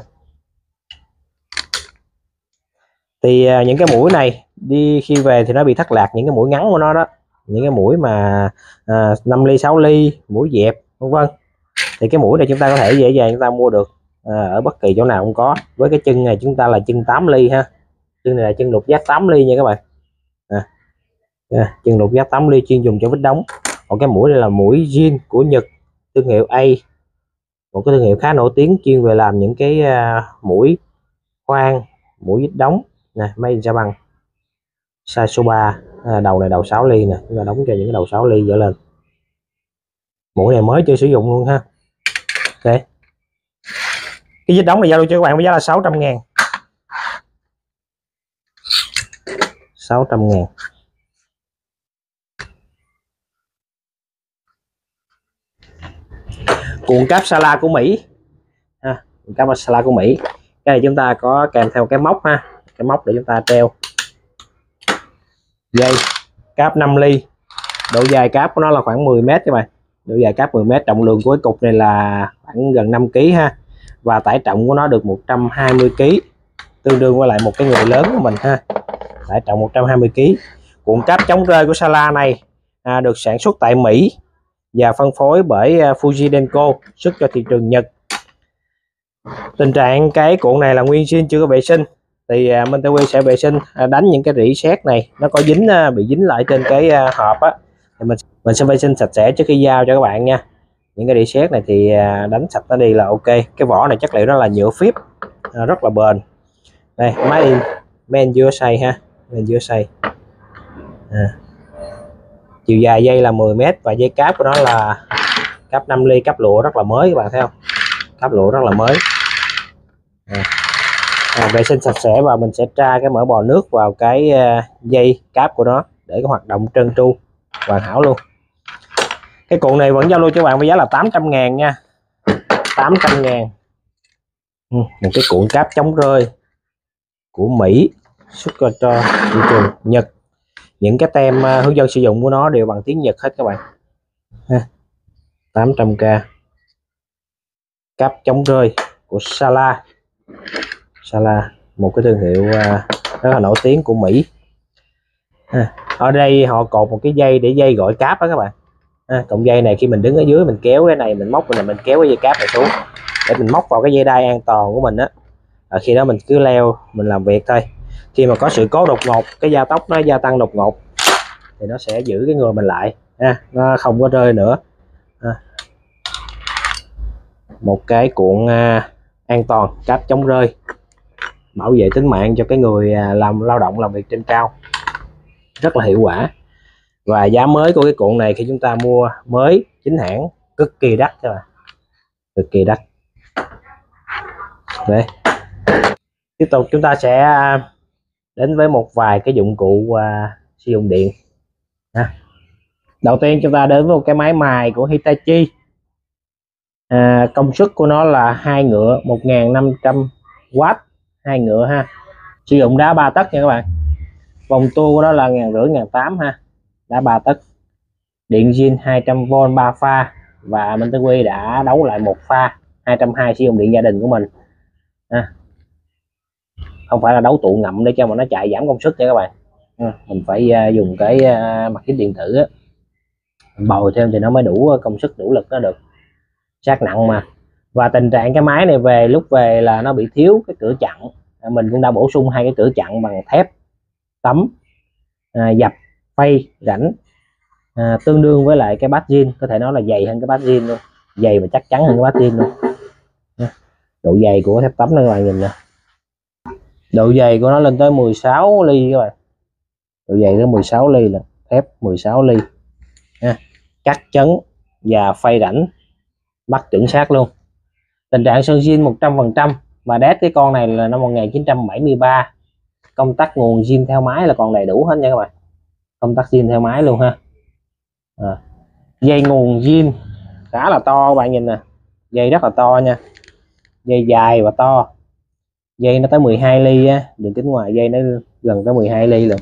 Thì à, những cái mũi này đi khi về thì nó bị thất lạc những cái mũi ngắn của nó đó, những cái mũi mà à, năm ly sáu ly, mũi dẹp vân vân. Thì cái mũi này chúng ta có thể dễ dàng chúng ta mua được à, ở bất kỳ chỗ nào cũng có. Với cái chân này chúng ta là chân tám ly ha, chân này là chân lục giác tám ly nha các bạn. À, à, chân lục giác tám ly chuyên dùng cho vít đóng. Còn cái mũi này là mũi zin của Nhật, thương hiệu A, một cái thương hiệu khá nổi tiếng chuyên về làm những cái uh, mũi khoan, mũi vít đóng nè, made in Japan, size số ba. À, đầu này đầu sáu ly nè, chúng ta đóng cho những cái đầu sáu ly trở lên. Mũi này mới chưa sử dụng luôn ha. Ok, cái vít đóng này giao lưu cho các bạn với giá là sáu trăm ngàn, sáu trăm ngàn. Cuộn cáp Sala của Mỹ ha, cuộn cáp Sala của Mỹ. Cái này chúng ta có kèm theo cái móc ha, cái móc để chúng ta treo dây. Cáp năm ly, độ dài cáp của nó là khoảng mười mét các bạn, độ dài cáp mười mét. Trọng lượng của cái cục này là khoảng gần năm ki lô gam ha, và tải trọng của nó được một trăm hai mươi ki lô gam, tương đương với lại một cái người lớn của mình ha, tải trọng một trăm hai mươi ki lô gam. Cuộn cáp chống rơi của Sala này à, được sản xuất tại Mỹ và phân phối bởi uh, Fuji Denko, xuất cho thị trường Nhật. Tình trạng cái cuộn này là nguyên zin chưa có vệ sinh thì uh, Minh Tây Quy sẽ vệ sinh, uh, đánh những cái rỉ sét này nó có dính uh, bị dính lại trên cái uh, hộp á, thì mình mình sẽ vệ sinh sạch sẽ trước khi giao cho các bạn nha. Những cái rỉ sét này thì uh, đánh sạch nó đi là ok. Cái vỏ này chất liệu nó là nhựa phíp, uh, rất là bền. Đây, máy in men u ét a ha, men u ét a. À. Chiều dài dây là mười mét và dây cáp của nó là cáp năm ly, cáp lụa rất là mới, các bạn thấy không? Cáp lụa rất là mới. À. À, vệ sinh sạch sẽ và mình sẽ tra cái mỡ bò nước vào cái uh, dây cáp của nó để cái hoạt động trơn tru hoàn hảo luôn. Cái cuộn này vẫn giao lưu cho bạn với giá là tám trăm ngàn nha, tám trăm ngàn. Ừ, một cái cuộn cáp chống rơi của Mỹ, xuất cho thị trường Nhật. Những cái tem uh, hướng dẫn sử dụng của nó đều bằng tiếng Nhật hết các bạn ha. tám trăm k. Cáp chống rơi của Sala. Sala, một cái thương hiệu uh, rất là nổi tiếng của Mỹ. À, ở đây họ cột một cái dây để dây gọi cáp đó các bạn. À, cọng dây này khi mình đứng ở dưới mình kéo cái này, mình móc cái này, mình kéo cái dây cáp này xuống để mình móc vào cái dây đai an toàn của mình á. À, khi đó mình cứ leo mình làm việc thôi. Khi mà có sự cố đột ngột, cái gia tốc nó gia tăng đột ngột thì nó sẽ giữ cái người mình lại, à, nó không có rơi nữa. À, một cái cuộn à, an toàn, cáp chống rơi, bảo vệ tính mạng cho cái người à, làm lao động làm việc trên cao, rất là hiệu quả. Và giá mới của cái cuộn này khi chúng ta mua mới chính hãng cực kỳ đắt các bạn, cực kỳ đắt. Đây, tiếp tục chúng ta sẽ đến với một vài cái dụng cụ uh, sử dụng điện. À, đầu tiên chúng ta đến với một cái máy mài của Hitachi. À, công suất của nó là hai ngựa, một nghìn năm trăm W, hai ngựa ha. Sử dụng đá ba tấc nha các bạn. Vòng tua của nó là ngàn rưỡi, ngàn tám ha. Đá ba tấc. Điện zin hai trăm vôn ba pha và Minh Tây Quy đã đấu lại một pha hai trăm hai mươi sử dụng điện gia đình của mình. À, không phải là đấu tụ ngậm để cho mà nó chạy giảm công suất nha các bạn. À, mình phải uh, dùng cái uh, mặt kính điện tử á, bồi thêm thì nó mới đủ công suất, đủ lực nó được. Sát nặng mà. Và tình trạng cái máy này về lúc về là nó bị thiếu cái cửa chặn. À, mình cũng đã bổ sung hai cái cửa chặn bằng thép tấm, à, dập phay rãnh, à, tương đương với lại cái bát zin, có thể nói là dày hơn cái bát zin luôn, dày và chắc chắn hơn cái bát zin luôn. Độ dày của thép tấm này các bạn nhìn nè, độ dày của nó lên tới mười sáu ly các bạn, độ dày tới mười sáu ly là thép mười sáu ly. À, cắt chấn và phay rãnh bắt chuẩn xác luôn. Tình trạng sơn zin một trăm phần trăm và đét cái con này là năm một nghìn chín trăm bảy mươi ba. Công tắc nguồn zin theo máy là còn đầy đủ hết nha các bạn, công tắc zin theo máy luôn ha. À, dây nguồn zin khá là to các bạn nhìn nè, dây rất là to nha, dây dài và to, dây nó tới mười hai ly á, đường kính ngoài dây nó gần tới mười hai ly luôn.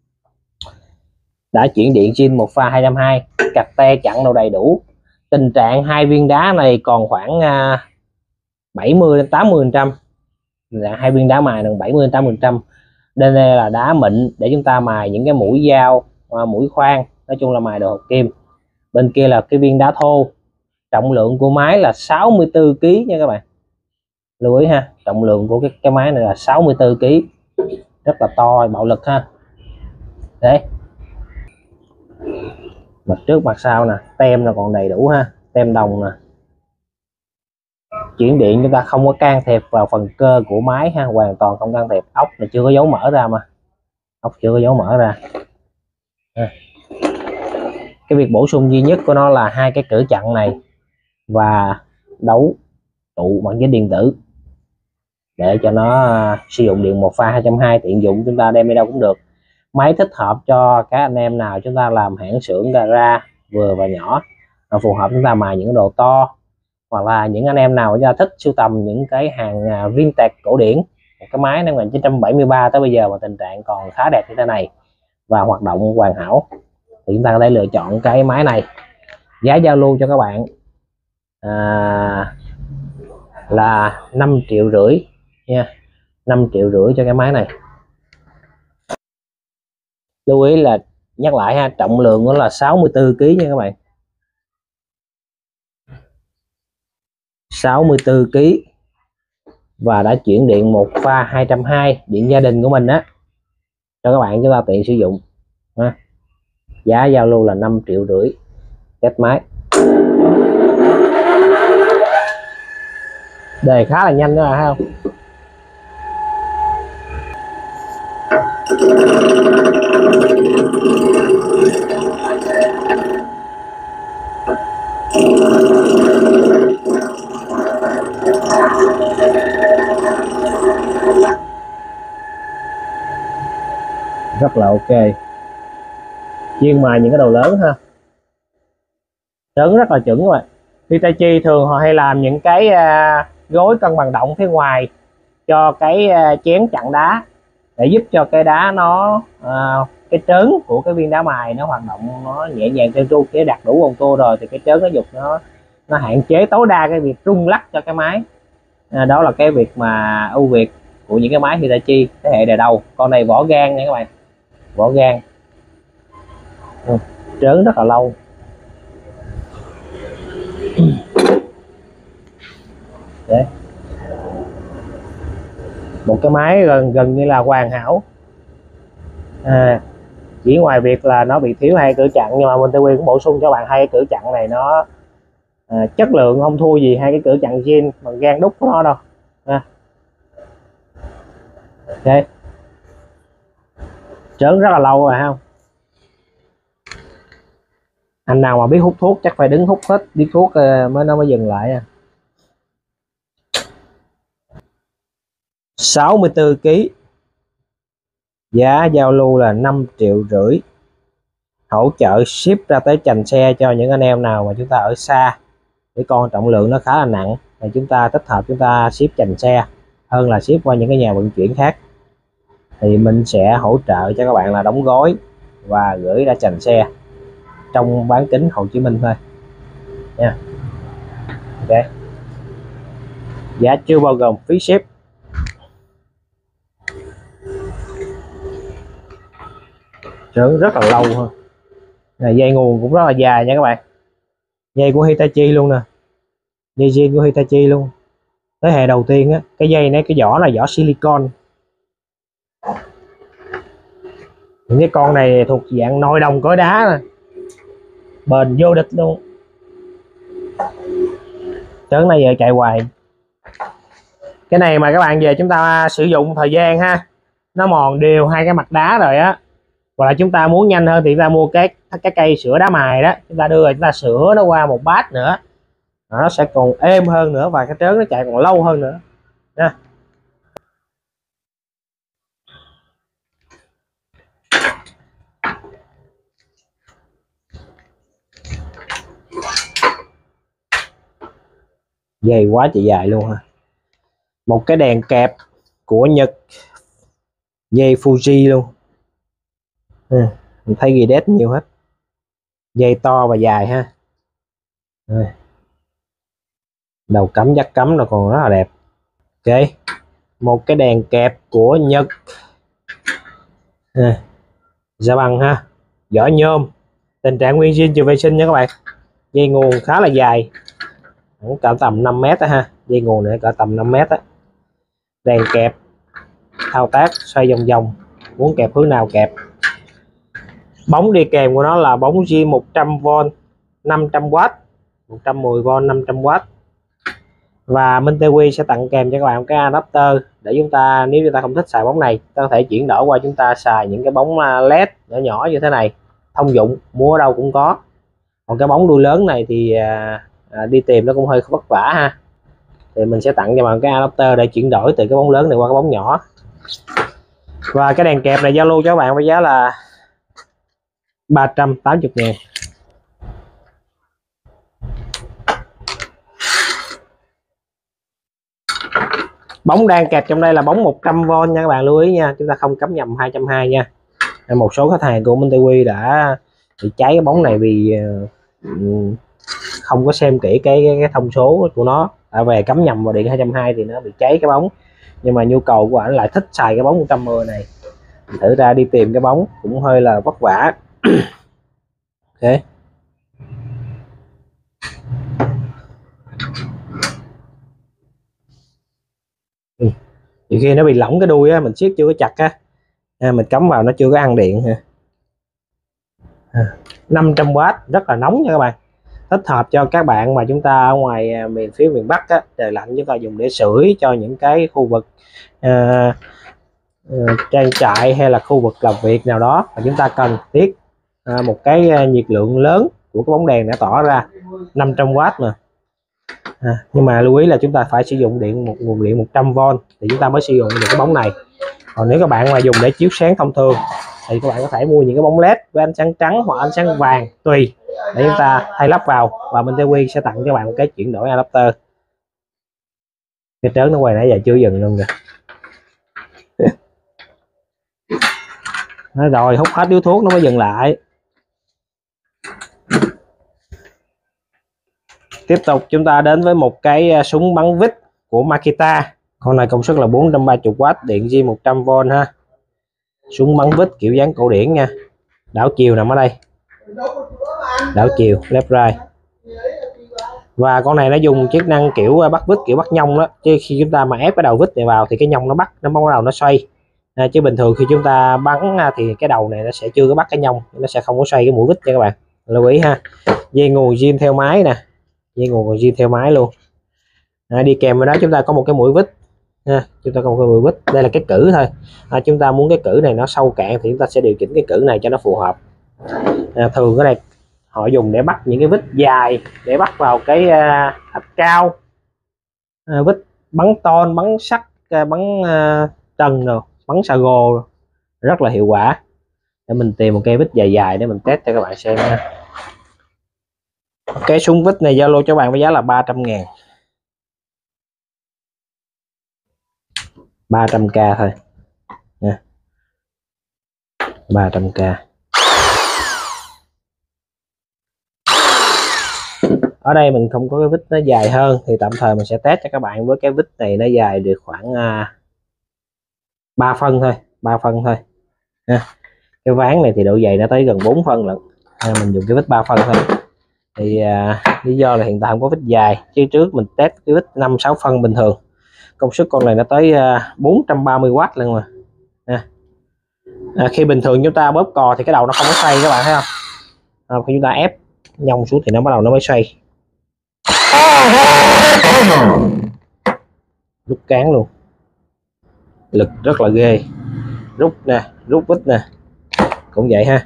Đã chuyển điện zin một pha hai trăm hai mươi, cặt te chặn đâu đầy đủ. Tình trạng hai viên đá này còn khoảng uh, bảy mươi đến tám mươi phần trăm, là hai viên đá mài được bảy mươi đến tám mươi phần trăm. Đây là đá mịn để chúng ta mài những cái mũi dao, uh, mũi khoan, nói chung là mài đồ hợp kim. Bên kia là cái viên đá thô, trọng lượng của máy là sáu mươi tư ki lô gam nha các bạn, lưu ý ha, trọng lượng của cái, cái máy này là sáu mươi tư ki lô gam, rất là to, bạo lực ha. Đấy, mặt trước mặt sau nè, tem là còn đầy đủ ha, tem đồng nè. Chuyển điện chúng ta không có can thiệp vào phần cơ của máy ha, hoàn toàn không can thiệp. Ốc là chưa có dấu mở ra mà, ốc chưa có dấu mở ra. À, cái việc bổ sung duy nhất của nó là hai cái cửa chặn này và đấu tụ bằng giấy điện tử để cho nó uh, sử dụng điện một pha hai trăm hai mươi, tiện dụng chúng ta đem đi đâu cũng được. Máy thích hợp cho các anh em nào chúng ta làm hãng xưởng gara vừa và nhỏ, phù hợp chúng ta mài những đồ to, hoặc là những anh em nào chúng ta thích sưu tầm những cái hàng vintage cổ điển. Một cái máy năm một nghìn chín trăm bảy mươi ba tới bây giờ mà tình trạng còn khá đẹp như thế này và hoạt động hoàn hảo thì chúng ta có thể lựa chọn cái máy này. Giá giao lưu cho các bạn à, là năm triệu rưỡi nha, năm triệu rưỡi cho cái máy này. Lưu ý là nhắc lại ha, trọng lượng nó là sáu mươi tư ki lô gam nha các bạn, sáu mươi tư ki lô gam. và đã chuyển điện một pha hai trăm hai mươi điện gia đình của mình á cho các bạn chúng ta tiện sử dụng ha. Giá giao lưu là năm triệu rưỡi test máy. Đề khá là nhanh đó là không? Rất là ok, chuyên mài những cái đầu lớn ha, trớn rất là chuẩn các bạn. Hitachi thường họ hay làm những cái uh, gối cân bằng động phía ngoài cho cái uh, chén chặn đá để giúp cho cái đá nó uh, cái trớn của cái viên đá mài nó hoạt động nó nhẹ nhàng trơn tru. Cái đặt đủ con tua rồi thì cái trớn nó dục nó nó hạn chế tối đa cái việc rung lắc cho cái máy. À, đó là cái việc mà ưu việt của những cái máy Hitachi thế hệ đời đầu. Con này vỏ gan nha các bạn, vỏ gan, ừ, trớn rất là lâu. Đấy, một cái máy gần gần như là hoàn hảo. À, chỉ ngoài việc là nó bị thiếu hai cửa chặn, nhưng mà Montewi cũng bổ sung cho bạn hai cửa chặn này nó à, chất lượng không thua gì hai cái cửa chặn zin bằng gan đúc của nó đâu. À, ok, trớn rất là lâu rồi không? Anh nào mà biết hút thuốc chắc phải đứng hút hết điếu thuốc mới nó mới dừng lại. À, sáu mươi tư ki lô gam, giá giao lưu là năm triệu rưỡi, hỗ trợ ship ra tới Chành Xe cho những anh em nào mà chúng ta ở xa. Cái con trọng lượng nó khá là nặng thì chúng ta tích hợp chúng ta ship Chành Xe hơn là ship qua những cái nhà vận chuyển khác, thì mình sẽ hỗ trợ cho các bạn là đóng gói và gửi ra Chành Xe trong bán kính Hồ Chí Minh thôi nha. Ok, giá chưa bao gồm phí ship. Trớn rất là lâu hơn. Này, dây nguồn cũng rất là dài nha các bạn, dây của Hitachi luôn nè, dây zin của Hitachi luôn, thế hệ đầu tiên á. Cái dây này cái vỏ là vỏ silicon. Những cái con này thuộc dạng nội đồng cối đá nè, bền vô địch luôn. Trớn này giờ chạy hoài. Cái này mà các bạn về chúng ta sử dụng thời gian ha, nó mòn đều hai cái mặt đá rồi á, hoặc là chúng ta muốn nhanh hơn thì chúng ta mua cái cái cây sữa đá mài đó, chúng ta đưa rồi chúng ta sửa nó qua một bát nữa, nó sẽ còn êm hơn nữa và cái trớn nó chạy còn lâu hơn nữa nha. Dây quá chị dài luôn ha. Một cái đèn kẹp của Nhật, dây Fuji luôn. Ừ, mình thấy ghi đét nhiều hết, dây to và dài ha. Ừ, đầu cắm dắt cắm nó còn rất là đẹp. Ok, một cái đèn kẹp của Nhật, à, da băng ha, vỏ nhôm, tình trạng nguyên zin trừ vệ sinh nha các bạn. Dây nguồn khá là dài, cũng cả tầm năm mét đó ha, dây nguồn này cả tầm năm mét á. Đèn kẹp thao tác xoay vòng vòng, muốn kẹp hướng nào kẹp. Bóng đi kèm của nó là bóng zin một trăm vôn năm trăm oát, một trăm mười vôn năm trăm oát. Và Montewi sẽ tặng kèm cho các bạn cái adapter để chúng ta, nếu chúng ta không thích xài bóng này, ta có thể chuyển đổi qua chúng ta xài những cái bóng led nhỏ nhỏ như thế này, thông dụng, mua ở đâu cũng có. Còn cái bóng đuôi lớn này thì à, à, đi tìm nó cũng hơi vất vả ha, thì mình sẽ tặng cho bạn cái adapter để chuyển đổi từ cái bóng lớn này qua cái bóng nhỏ. Và cái đèn kẹp này giao lưu cho các bạn với giá là ba trăm tám mươi ngàn. Bóng đang kẹp trong đây là bóng một trăm vôn nha các bạn, lưu ý nha, chúng ta không cắm nhầm hai trăm hai mươi nha. Một số khách hàng của Montewi đã bị cháy cái bóng này vì không có xem kỹ cái, cái, cái thông số của nó, à, về cắm nhầm vào điện hai trăm hai mươi thì nó bị cháy cái bóng. Nhưng mà nhu cầu của anh lại thích xài cái bóng một trăm mười này, thử ra đi tìm cái bóng cũng hơi là vất vả. Ok, Thì khi nó bị lỏng cái đuôi á, mình siết chưa có chặt á, à, mình cắm vào nó chưa có ăn điện ha. À, năm trăm oát rất là nóng nha các bạn, thích hợp cho các bạn mà chúng ta ở ngoài miền phía miền Bắc á, trời lạnh, chúng ta dùng để sưởi cho những cái khu vực à, trang trại hay là khu vực làm việc nào đó mà chúng ta cần thiết à, một cái nhiệt lượng lớn của cái bóng đèn đã tỏ ra năm trăm oát mà. À, nhưng mà lưu ý là chúng ta phải sử dụng điện một nguồn điện một trăm vôn thì chúng ta mới sử dụng được cái bóng này. Còn nếu các bạn mà dùng để chiếu sáng thông thường thì các bạn có thể mua những cái bóng led với ánh sáng trắng hoặc ánh sáng vàng tùy để chúng ta thay lắp vào, và bên tê quy sẽ tặng cho bạn một cái chuyển đổi adapter. Cái trớn nó quay nãy giờ chưa dừng luôn rồi. Nó rồi hút hết điếu thuốc nó mới dừng lại. Tiếp tục chúng ta đến với một cái súng bắn vít của Makita. Con này công suất là bốn trăm ba mươi oát, điện zin một trăm vôn ha. Súng bắn vít kiểu dáng cổ điển nha. Đảo chiều nằm ở đây. Đảo chiều left right. Và con này nó dùng chức năng kiểu bắt vít, kiểu bắt nhông đó. Chứ khi chúng ta mà ép cái đầu vít này vào thì cái nhông nó bắt, nó bắt đầu nó xoay. À, chứ bình thường khi chúng ta bắn thì cái đầu này nó sẽ chưa có bắt cái nhông, nó sẽ không có xoay cái mũi vít nha các bạn. Lưu ý ha. Dây nguồn zin theo máy nè. Dây nguồn zin theo máy luôn. À, đi kèm với đó chúng ta có một cái mũi vít. À, chúng ta có một cái mũi vít. Đây là cái cử thôi. À, chúng ta muốn cái cử này nó sâu cạn thì chúng ta sẽ điều chỉnh cái cử này cho nó phù hợp. À, thường cái này họ dùng để bắt những cái vít dài để bắt vào cái uh, thạch cao, uh, vít bắn ton, bắn sắt, uh, bắn uh, trần rồi bắn xà gồ, rất là hiệu quả. Để mình tìm một cây vít dài dài để mình test cho các bạn xem nha. Cái súng vít này Zalo cho bạn với giá là ba trăm ngàn, ba trăm k thôi nha, ba trăm k. Ở đây mình không có cái vít nó dài hơn thì tạm thời mình sẽ test cho các bạn với cái vít này, nó dài được khoảng uh, ba phân thôi, ba phân thôi ha. Cái ván này thì độ dày nó tới gần bốn phân lận, à, mình dùng cái vít ba phân thôi. Thì uh, lý do là hiện tại không có vít dài, chứ trước mình test cái vít năm sáu phân bình thường, công suất con này nó tới uh, bốn trăm ba mươi oát luôn mà. À, à, khi bình thường chúng ta bóp cò thì cái đầu nó không có xoay các bạn thấy không? À, khi chúng ta ép nhông xuống thì nó bắt đầu nó mới xoay. Rút cán luôn, lực rất là ghê. Rút nè, rút vít nè cũng vậy ha,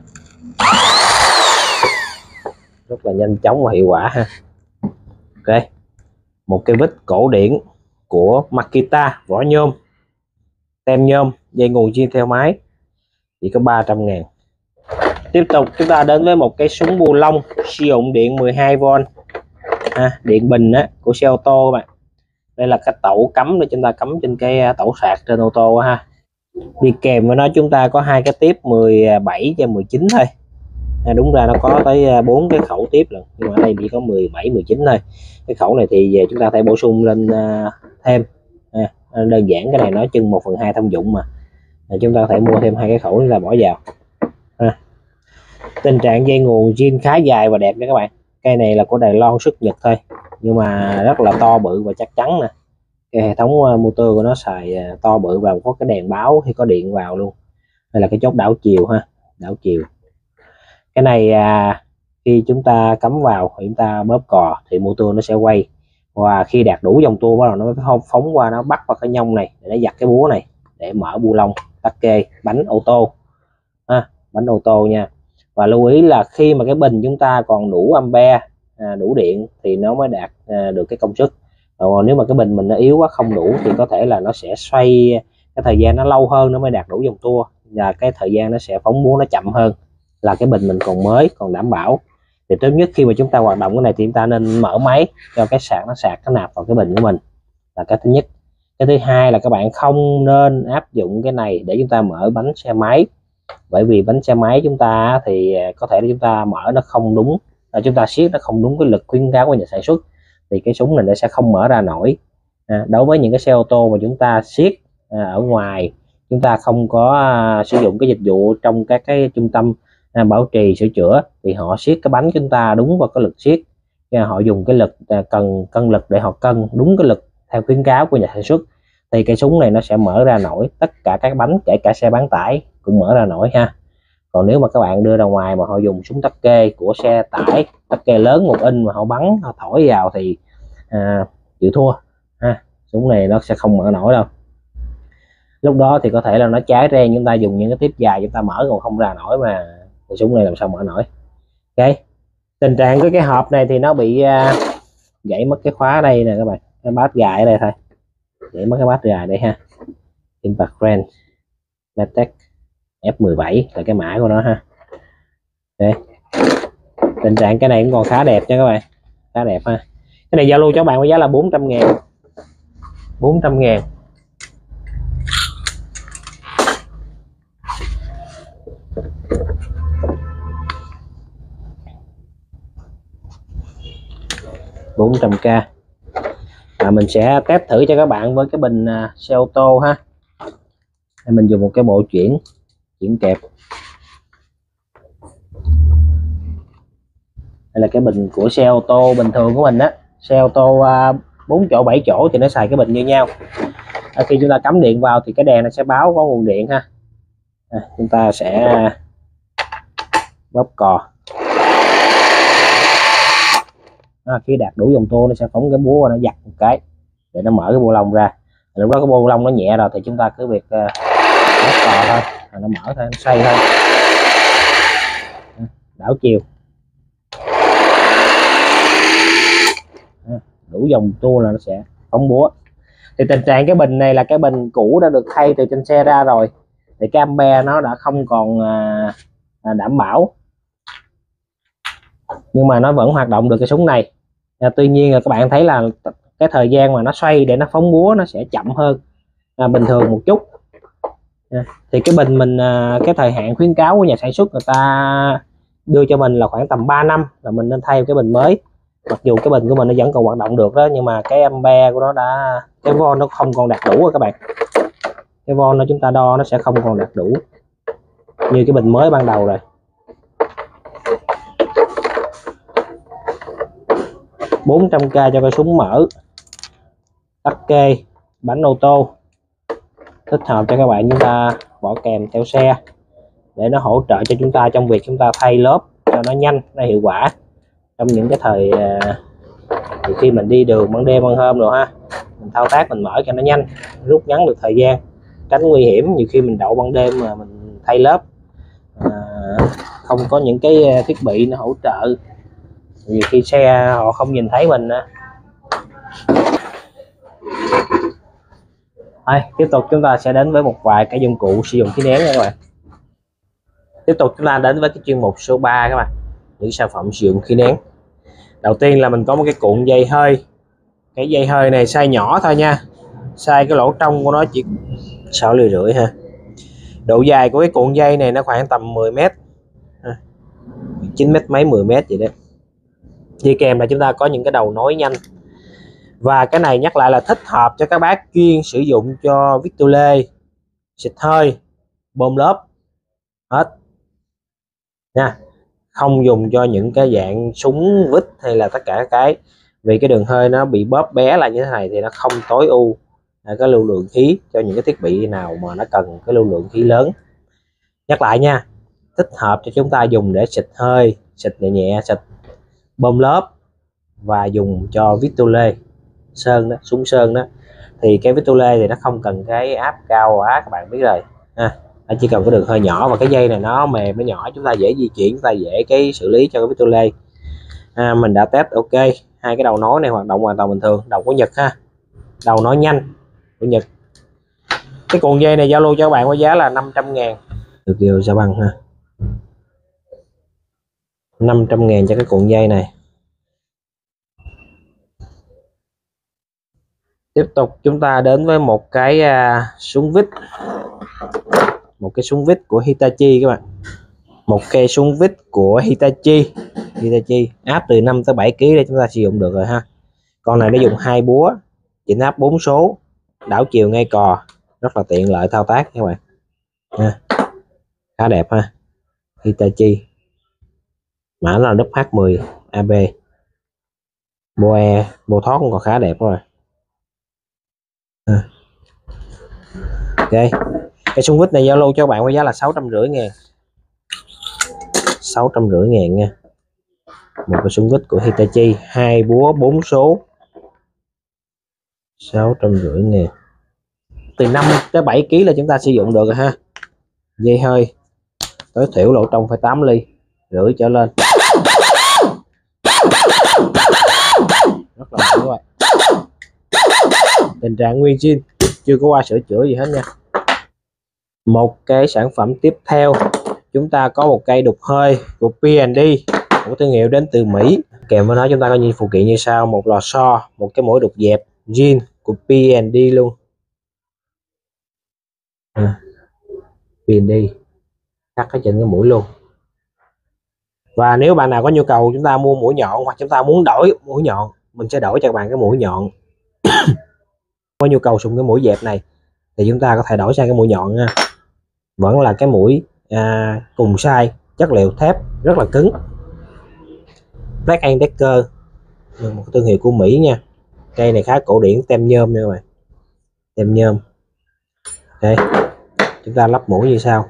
rất là nhanh chóng và hiệu quả ha. Ok, một cái vít cổ điển của Makita, vỏ nhôm, tem nhôm, dây nguồn zin theo máy, chỉ có ba trăm ngàn. Tiếp tục chúng ta đến với một cái súng bù lông sử dụng điện mười hai vôn, à, điện bình á, của xe ô tô các bạn. Đây là cái tẩu cắm để chúng ta cắm trên cái tẩu sạc trên ô tô ha. Đi kèm với nó chúng ta có hai cái tiếp mười bảy và mười chín thôi. À, đúng ra nó có tới bốn cái khẩu tiếp lần, nhưng mà ở đây chỉ có mười bảy mười chín thôi. Cái khẩu này thì về chúng ta phải bổ sung lên uh, thêm. À, đơn giản cái này nó chừng một phần hai thông dụng mà. À, chúng ta có thể mua thêm hai cái khẩu là bỏ vào. À, tình trạng dây nguồn zin khá dài và đẹp nha các bạn. Cây này là của Đài Loan xuất Nhật thôi, nhưng mà rất là to bự và chắc chắn nè. Cái hệ thống motor của nó xài to bự và có cái đèn báo khi có điện vào luôn. Đây là cái chốt đảo chiều ha, đảo chiều. Cái này à, khi chúng ta cắm vào, chúng ta bóp cò thì motor nó sẽ quay, và khi đạt đủ dòng tua bắt đầu nó mới phóng qua, nó bắt vào cái nhông này để nó giật cái búa này để mở bu lông, tắc kê, bánh ô tô, à, bánh ô tô nha. Và lưu ý là khi mà cái bình chúng ta còn đủ ampe, à, đủ điện thì nó mới đạt à, được cái công suất. Còn nếu mà cái bình mình nó yếu quá, không đủ thì có thể là nó sẽ xoay cái thời gian nó lâu hơn, nó mới đạt đủ dòng tua, và cái thời gian nó sẽ phóng búa nó chậm hơn là cái bình mình còn mới, còn đảm bảo. Thì tốt nhất khi mà chúng ta hoạt động cái này thì chúng ta nên mở máy cho cái sạc nó sạc nó nạp vào cái bình của mình, là cái thứ nhất. Cái thứ hai là các bạn không nên áp dụng cái này để chúng ta mở bánh xe máy, bởi vì bánh xe máy chúng ta thì có thể là chúng ta mở nó không đúng, chúng ta siết nó không đúng cái lực khuyến cáo của nhà sản xuất, thì cái súng này nó sẽ không mở ra nổi. À, đối với những cái xe ô tô mà chúng ta siết à, ở ngoài, chúng ta không có à, sử dụng cái dịch vụ trong các cái trung tâm à, bảo trì sửa chữa, thì họ siết cái bánh chúng ta đúng vào cái lực siết, à, họ dùng cái lực à, cần cân lực để họ cân đúng cái lực theo khuyến cáo của nhà sản xuất, thì cây súng này nó sẽ mở ra nổi tất cả các bánh, kể cả xe bán tải cũng mở ra nổi ha. Còn nếu mà các bạn đưa ra ngoài mà họ dùng súng tắc kê của xe tải, tắc kê lớn một inch mà họ bắn, họ thổi vào thì à, chịu thua ha. Súng này nó sẽ không mở nổi đâu. Lúc đó thì có thể là nó cháy ren, chúng ta dùng những cái tiếp dài chúng ta mở còn không ra nổi, mà cái súng này làm sao mở nổi. Ok, tình trạng của cái hộp này thì nó bị uh, gãy mất cái khóa đây nè các bạn, cái bát gài ở đây thôi, gãy mất cái bát gài đây ha. Impact Range Metec F mười bảy là cái mã của nó ha. Đây, tình trạng cái này cũng còn khá đẹp nha các bạn, khá đẹp ha. Cái này giao lưu cho các bạn với giá là bốn trăm ngàn, bốn trăm ngàn. bốn trăm k. Và mình sẽ test thử cho các bạn với cái bình uh, xe ô tô ha. Để mình dùng một cái bộ chuyển chuyển kẹp. Đây là cái bình của xe ô tô bình thường của mình á, xe ô tô uh, bốn chỗ bảy chỗ thì nó xài cái bình như nhau. À, khi chúng ta cắm điện vào thì cái đèn nó sẽ báo có nguồn điện ha. À, chúng ta sẽ bóp cò. À, khi đạt đủ dòng tua nó sẽ phóng cái búa, nó giật một cái để nó mở cái bộ lông ra. Lúc đó cái bộ lông nó nhẹ rồi thì chúng ta cứ việc uh, bóp cò thôi, à, nó mở thôi, nó xoay thôi, à, đảo chiều. À, đủ dòng tua là nó sẽ phóng búa. Thì tình trạng cái bình này là cái bình cũ đã được thay từ trên xe ra rồi, thì cái ampe nó đã không còn à, à, đảm bảo, nhưng mà nó vẫn hoạt động được cái súng này. À, tuy nhiên là các bạn thấy là cái thời gian mà nó xoay để nó phóng búa nó sẽ chậm hơn à, bình thường một chút. À, thì cái bình mình à, cái thời hạn khuyến cáo của nhà sản xuất người ta đưa cho mình là khoảng tầm ba năm là mình nên thay cái bình mới. Mặc dù cái bình của mình nó vẫn còn hoạt động được đó, nhưng mà cái ampe của nó đã, cái volt nó không còn đạt đủ rồi các bạn. Cái volt nó chúng ta đo nó sẽ không còn đạt đủ như cái bình mới ban đầu rồi. bốn trăm k cho cái súng mở tắc kê bánh ô tô, thích hợp cho các bạn chúng ta bỏ kèm theo xe để nó hỗ trợ cho chúng ta trong việc chúng ta thay lớp cho nó nhanh, nó hiệu quả trong những cái thời thì khi mình đi đường ban đêm ban hôm rồi ha, mình thao tác mình mở cho nó nhanh, rút ngắn được thời gian, tránh nguy hiểm. Nhiều khi mình đậu ban đêm mà mình thay lớp à, không có những cái thiết bị nó hỗ trợ, nhiều khi xe họ không nhìn thấy mình. Thôi, tiếp tục chúng ta sẽ đến với một vài cái dụng cụ sử dụng khí nén nha các bạn. Tiếp tục chúng ta đến với cái chuyên mục số ba các bạn, những sản phẩm sử dụng khí nén. Đầu tiên là mình có một cái cuộn dây hơi. Cái dây hơi này size nhỏ thôi nha, size cái lỗ trong của nó chỉ sáu ly rưỡi ha. Độ dài của cái cuộn dây này nó khoảng tầm mười mét, chín mét mấy, mười mét vậy đó. Đi kèm là chúng ta có những cái đầu nối nhanh. Và cái này nhắc lại là thích hợp cho các bác chuyên sử dụng cho vít tu lê, xịt hơi, bơm lớp hết nha, không dùng cho những cái dạng súng vít hay là tất cả các cái, vì cái đường hơi nó bị bóp bé lại như thế này thì nó không tối ưu cái lưu lượng khí cho những cái thiết bị nào mà nó cần cái lưu lượng khí lớn. Nhắc lại nha, thích hợp cho chúng ta dùng để xịt hơi, xịt nhẹ nhẹ, xịt bơm lớp và dùng cho vít tu lê sơn đó, súng sơn đó. Thì cái vít tu lê thì nó không cần cái áp cao quá, các bạn biết rồi ha. Nó chỉ cần cái đường hơi nhỏ và cái dây này nó mềm, nó nhỏ, chúng ta dễ di chuyển, chúng ta dễ cái xử lý cho cái vít tu lê. À, mình đã test ok, hai cái đầu nối này hoạt động hoàn toàn bình thường. Đầu của Nhật ha, đầu nối nhanh của Nhật. Cái cuộn dây này giao lưu cho các bạn với giá là năm trăm ngàn, được kêu sao bằng ha, năm trăm ngàn cho cái cuộn dây này. Tiếp tục chúng ta đến với một cái uh, súng vít, một cái súng vít của Hitachi các bạn, một cây súng vít của Hitachi. Hitachi áp từ năm tới bảy ki lô gam để chúng ta sử dụng được rồi ha. Con này nó dùng hai búa, chỉnh áp bốn số, đảo chiều ngay cò, rất là tiện lợi thao tác các bạn ha. Khá đẹp ha. Hitachi, mã là W H mười A B, boe bô thoát cũng còn khá đẹp rồi. À, Ok, cái súng vít này giao lưu cho các bạn với giá là sáu trăm rưỡi ngàn, sáu trăm rưỡi ngàn nha. Một cái súng vít của Hitachi, hai búa bốn số, sáu trăm rưỡi ngàn. Từ năm tới bảy ký là chúng ta sử dụng được rồi ha. Dây hơi tối thiểu lỗ trong phải tám ly rưỡi trở lên, rất là mạnh các bạn. Tình trạng nguyên zin, chưa có qua sửa chữa gì hết nha. Một cái sản phẩm tiếp theo, chúng ta có một cây đục hơi của pê and đê, một thương hiệu đến từ Mỹ. Kèm với nó chúng ta có những phụ kiện như sau: một lò xo, một cái mũi đục dẹp zin của pê and đê luôn. À, pê and đê cắt ở trên cái mũi luôn. Và nếu bạn nào có nhu cầu chúng ta mua mũi nhọn, hoặc chúng ta muốn đổi mũi nhọn, mình sẽ đổi cho các bạn cái mũi nhọn. Có nhu cầu dùng cái mũi dẹp này thì chúng ta có thể đổi sang cái mũi nhọn nha. Vẫn là cái mũi à, cùng size, chất liệu thép rất là cứng, Black and Decker, một thương hiệu của Mỹ nha. Cây này khá cổ điển, tem nhôm nha các bạn, tem nhôm. Đây, chúng ta lắp mũi như sau.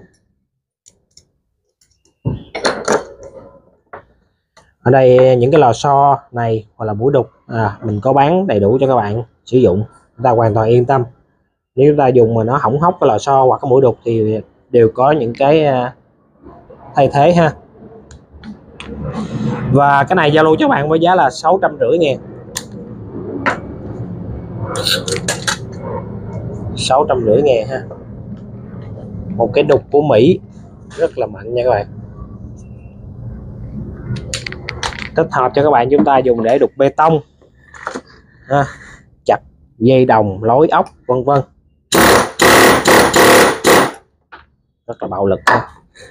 Ở đây những cái lò xo này hoặc là mũi đục à, mình có bán đầy đủ cho các bạn sử dụng, chúng ta hoàn toàn yên tâm. Nếu chúng ta dùng mà nó hỏng hóc cái lò xo hoặc cái mũi đục thì đều có những cái thay thế ha. Và cái này giao lưu cho bạn với giá là sáu trăm rưỡi ngàn, sáu trăm rưỡi ngàn ha. Một cái đục của Mỹ rất là mạnh nha các bạn, thích hợp cho các bạn chúng ta dùng để đục bê tông ha, chặt dây đồng, lối ốc vân vân, rất là bạo lực ha.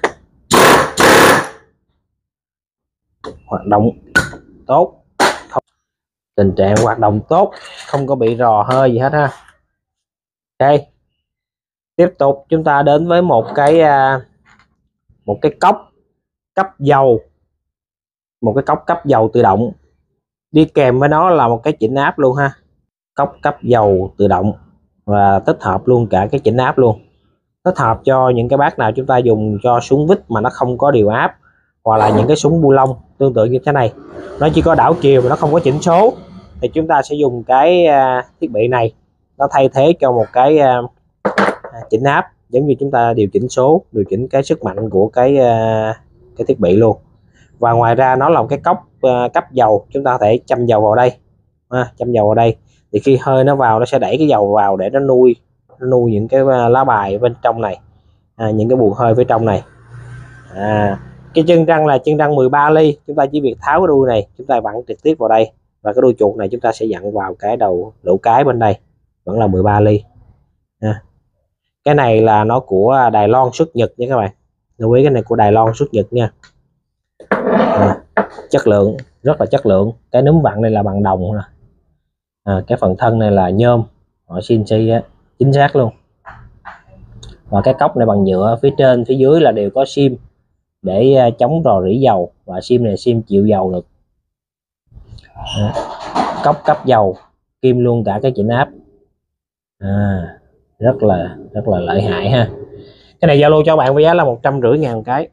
Hoạt động tốt, không, tình trạng hoạt động tốt, không có bị rò hơi gì hết ha. Ok, tiếp tục chúng ta đến với một cái một cái cốc cấp dầu, một cái cốc cấp dầu tự động, đi kèm với nó là một cái chỉnh áp luôn ha. Cốc cấp dầu tự động và tích hợp luôn cả cái chỉnh áp luôn, thích hợp cho những cái bác nào chúng ta dùng cho súng vít mà nó không có điều áp, hoặc là những cái súng bu lông tương tự như thế này, nó chỉ có đảo chiều mà nó không có chỉnh số, thì chúng ta sẽ dùng cái uh, thiết bị này, nó thay thế cho một cái uh, chỉnh áp, giống như chúng ta điều chỉnh số, điều chỉnh cái sức mạnh của cái uh, cái thiết bị luôn. Và ngoài ra nó là một cái cốc uh, cấp dầu, chúng ta có thể châm dầu vào đây, à, châm dầu vào đây thì khi hơi nó vào nó sẽ đẩy cái dầu vào để nó nuôi nó nuôi những cái lá bài bên trong này, à, những cái buồng hơi phía trong này. À, cái chân răng là chân răng mười ba ly, chúng ta chỉ việc tháo cái đuôi này, chúng ta vặn trực tiếp vào đây, và cái đuôi chuột này chúng ta sẽ dặn vào cái đầu lỗ cái bên đây, vẫn là mười ba ly. À, cái này là nó của Đài Loan xuất Nhật nha các bạn, lưu ý cái này của Đài Loan xuất Nhật nha. À, chất lượng rất là chất lượng. Cái núm vặn này là bằng đồng, à, cái phần thân này là nhôm, họ xê en xê á, chính xác luôn. Và cái cốc này bằng nhựa, phía trên phía dưới là đều có sim để chống rò rỉ dầu, và sim này sim chịu dầu được. À, cốc cấp dầu kim luôn cả cái chỉnh áp, à, rất là rất là lợi hại ha. Cái này giao lưu cho bạn với giá là một trăm rưỡi ngàn một cái,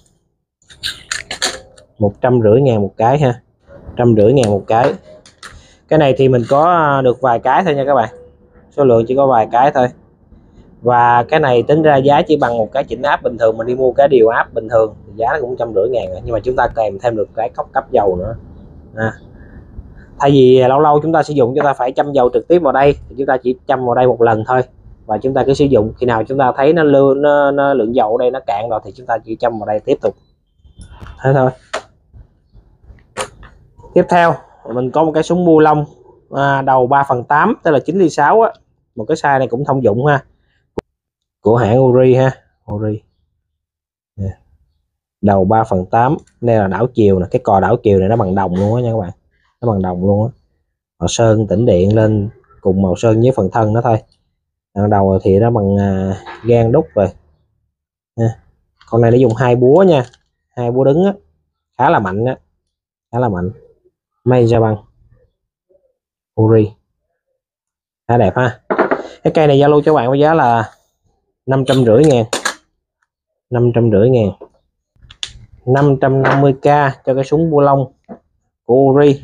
một trăm rưỡi ngàn một cái ha, một trăm rưỡi ngàn một cái. Cái này thì mình có được vài cái thôi nha các bạn, số lượng chỉ có vài cái thôi. Và cái này tính ra giá chỉ bằng một cái chỉnh áp bình thường, mình đi mua cái điều áp bình thường thì giá nó cũng trăm rưỡi ngàn rồi, nhưng mà chúng ta kèm thêm được cái cốc cấp dầu nữa. À, thay vì lâu lâu chúng ta sử dụng chúng ta phải châm dầu trực tiếp vào đây, thì chúng ta chỉ châm vào đây một lần thôi, và chúng ta cứ sử dụng, khi nào chúng ta thấy nó, lưu, nó, nó lượng dầu ở đây nó cạn rồi thì chúng ta chỉ châm vào đây tiếp tục, thế thôi. Tiếp theo mình có một cái súng bu lông à, đầu ba phần tám, tức là chín ly sáu á, một cái size này cũng thông dụng ha, của hãng Uri ha, Uri. Đầu ba phần tám, đây là đảo chiều nè, cái cò đảo chiều này nó bằng đồng luôn á nha các bạn, nó bằng đồng luôn á, màu sơn tĩnh điện lên cùng màu sơn với phần thân nó thôi. Đoạn đầu thì nó bằng à, gan đúc rồi. À, con này nó dùng hai búa nha, hai búa đứng á, khá là mạnh á, khá là mạnh, may ra bằng Uri, khá đẹp ha. Cái cây này giao lưu cho bạn với giá là năm trăm rưỡi ngàn, năm trăm rưỡi ngàn. Năm trăm năm mươi k cho cái súng bu lông của Uri.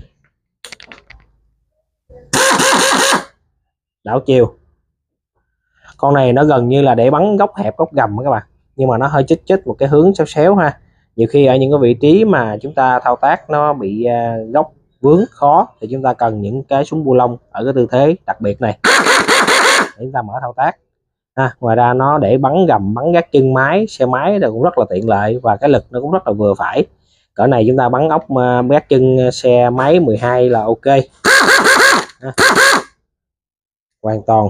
Đảo chiều. Con này nó gần như là để bắn góc hẹp góc gầm các bạn, nhưng mà nó hơi chích chích một cái hướng xéo xéo ha. Nhiều khi ở những cái vị trí mà chúng ta thao tác nó bị góc vướng khó thì chúng ta cần những cái súng bu lông ở cái tư thế đặc biệt này để chúng ta mở thao tác. À, ngoài ra nó để bắn gầm, bắn gác chân máy, xe máy đều cũng rất là tiện lợi, và cái lực nó cũng rất là vừa phải. Cỡ này chúng ta bắn ốc gác chân xe máy mười hai là ok. À, hoàn toàn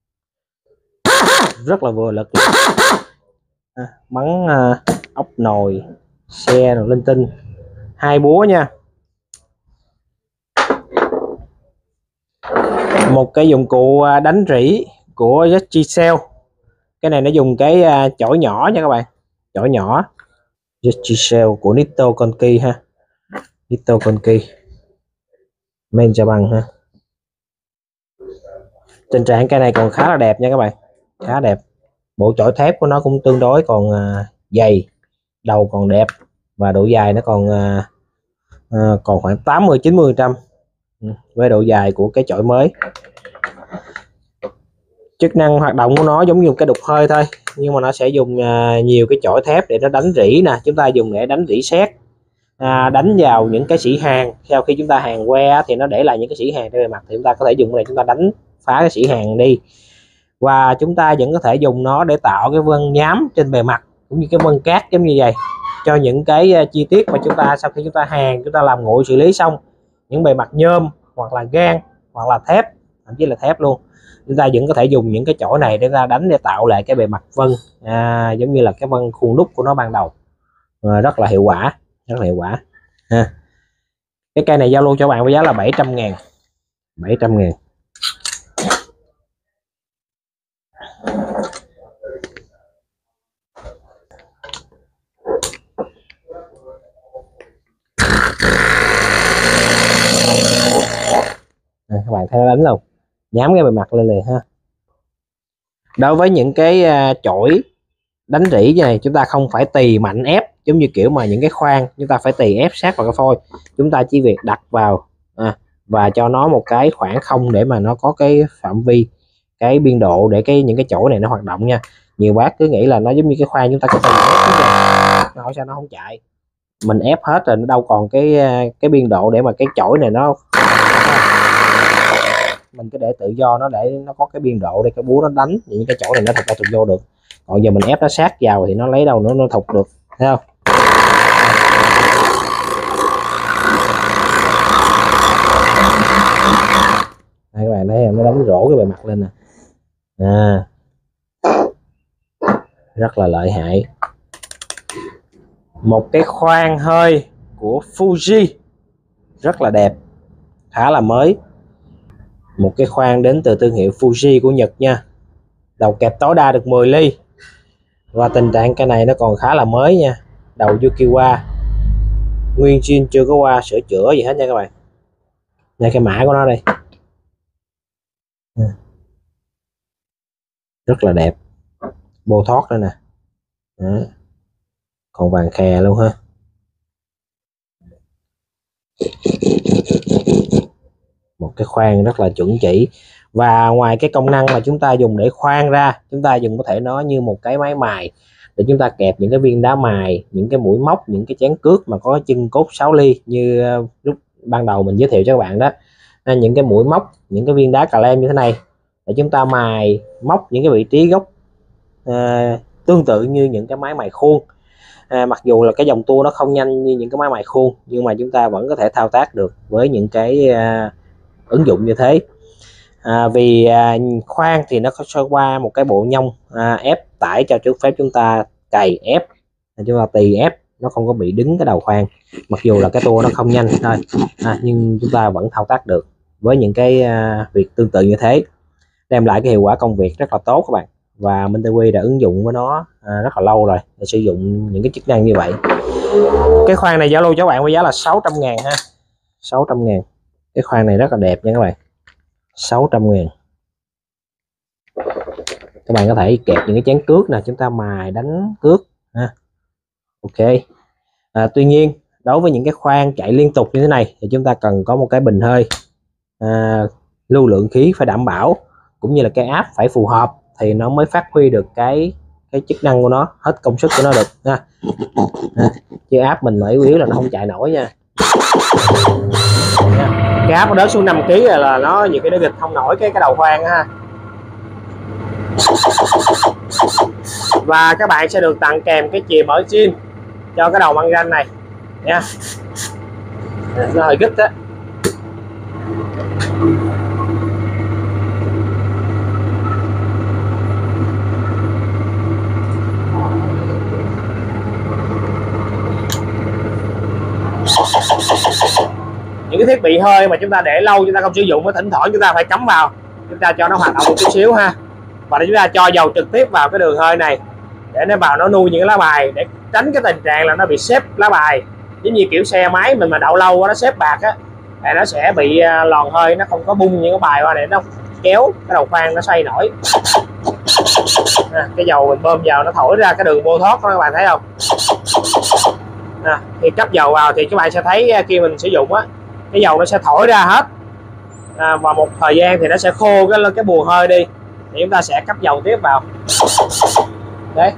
rất là vừa lực. À, bắn uh, ốc nồi, xe rồi linh tinh. Hai búa nha. Một cái dụng cụ đánh rỉ của Yggdrasil. Cái này nó dùng cái uh, chổi nhỏ nha các bạn, chổi nhỏ. Yggdrasil của Nitto Konki ha, Nitto Konki men cho bằng ha. Tình trạng cây này còn khá là đẹp nha các bạn, khá đẹp. Bộ chổi thép của nó cũng tương đối còn uh, dày, đầu còn đẹp, và độ dài nó còn uh, uh, còn khoảng tám mươi chín mươi phần trăm với độ dài của cái chổi mới. Chức năng hoạt động của nó giống như cái đục hơi thôi, nhưng mà nó sẽ dùng uh, nhiều cái chổi thép để nó đánh rỉ nè. Chúng ta dùng để đánh rỉ sét, à, đánh vào những cái sỉ hàn. Sau khi chúng ta hàn que thì nó để lại những cái sỉ hàn trên bề mặt, thì chúng ta có thể dùng để chúng ta đánh phá cái sỉ hàn đi. Và chúng ta vẫn có thể dùng nó để tạo cái vân nhám trên bề mặt, cũng như cái vân cát giống như vậy, cho những cái chi tiết mà chúng ta sau khi chúng ta hàn, chúng ta làm nguội xử lý xong những bề mặt nhôm hoặc là gan hoặc là thép, thậm chí là thép luôn, chúng ta vẫn có thể dùng những cái chổi này để ra đánh, để tạo lại cái bề mặt vân à, giống như là cái vân khuôn đúc của nó ban đầu. À, rất là hiệu quả, rất là hiệu quả ha. Cái cây này giao lưu cho bạn với giá là bảy trăm ngàn, bảy trăm ngàn. Này, các bạn thấy nó đánh không, nhám cái bề mặt lên này ha. Đối với những cái uh, chổi đánh rỉ như này, chúng ta không phải tì mạnh ép giống như kiểu mà những cái khoan chúng ta phải tì ép sát vào cái phôi. Chúng ta chỉ việc đặt vào à, và cho nó một cái khoảng không để mà nó có cái phạm vi, cái biên độ để cái những cái chổi này nó hoạt động nha. Nhiều bác cứ nghĩ là nó giống như cái khoan chúng ta có tì ép, nó hỏi sao nó không chạy. Mình ép hết rồi, nó đâu còn cái cái biên độ để mà cái chổi này nó, mình cứ để tự do nó, để nó có cái biên độ để cái búa nó đánh, những cái chổi này nó thật ra thụt vô được. Còn giờ mình ép nó sát vào thì nó lấy đâu nữa nó thụt được, thấy không? Đây các bạn thấy nó đánh rổ cái bề mặt lên nè, à, rất là lợi hại. Một cái khoan hơi của Fuji rất là đẹp, khá là mới. Một cái khoan đến từ thương hiệu Fuji của Nhật nha, đầu kẹp tối đa được mười ly, và tình trạng cái này nó còn khá là mới nha. Đầu Yukiwa nguyên zin, chưa có qua sửa chữa gì hết nha các bạn. Đây cái mã của nó đây, rất là đẹp, bô thoát đây nè. Đó, còn vàng khè luôn ha. Một cái khoan rất là chuẩn chỉ. Và ngoài cái công năng mà chúng ta dùng để khoan ra, chúng ta dùng có thể nó như một cái máy mài để chúng ta kẹp những cái viên đá mài, những cái mũi móc, những cái chén cước mà có chân cốt sáu ly như lúc ban đầu mình giới thiệu cho các bạn đó. Nên những cái mũi móc, những cái viên đá cà lem như thế này để chúng ta mài móc những cái vị trí góc à, tương tự như những cái máy mài khuôn. À, mặc dù là cái dòng tua nó không nhanh như những cái máy mài khuôn, nhưng mà chúng ta vẫn có thể thao tác được với những cái à, ứng dụng như thế. À, vì à, khoan thì nó có sơ qua một cái bộ nhông à, ép tải cho trước phép chúng ta cày ép, chúng ta tì ép, nó không có bị đứng cái đầu khoan. Mặc dù là cái tua nó không nhanh thôi, à, nhưng chúng ta vẫn thao tác được với những cái à, việc tương tự như thế, đem lại cái hiệu quả công việc rất là tốt các bạn. Và Minh Tê Quy đã ứng dụng với nó à, rất là lâu rồi để sử dụng những cái chức năng như vậy. Cái khoan này giao lưu cho các bạn với giá là sáu trăm ngàn ha, sáu trăm ngàn. Cái khoan này rất là đẹp nha các bạn, sáu trăm ngàn. Các bạn có thể kẹp những cái chén cước nè, chúng ta mài đánh cước ha. Ok. À, tuy nhiên đối với những cái khoang chạy liên tục như thế này thì chúng ta cần có một cái bình hơi, à, lưu lượng khí phải đảm bảo, cũng như là cái áp phải phù hợp thì nó mới phát huy được cái cái chức năng của nó, hết công suất của nó được ha. À, chứ áp mình mà yếu yếu là nó không chạy nổi nha. Cái áp nó đớt xuống năm ki lô gam là nó nhiều khi nó gịch không nổi cái cái đầu khoang ha. Và các bạn sẽ được tặng kèm cái chìa mở zin cho cái đầu măng ranh này nha. Nó hơi gít á. Những cái thiết bị hơi mà chúng ta để lâu chúng ta không sử dụng, thỉnh thoảng chúng ta phải cắm vào, chúng ta cho nó hoạt động một chút xíu ha. Và để chúng ta cho dầu trực tiếp vào cái đường hơi này để nó vào nó nuôi những cái lá bài, để tránh cái tình trạng là nó bị xếp lá bài. Giống như kiểu xe máy mình mà đậu lâu nó xếp bạc á thì nó sẽ bị lòn hơi, nó không có bung những cái bài qua để nó kéo cái đầu khoang nó xoay nổi. À, cái dầu mình bơm vào nó thổi ra cái đường bô thoát đó, các bạn thấy không? À, khi cấp dầu vào thì các bạn sẽ thấy khi mình sử dụng á, cái dầu nó sẽ thổi ra hết, à, và một thời gian thì nó sẽ khô cái cái buồng hơi đi thì chúng ta sẽ cấp dầu tiếp vào. Đấy.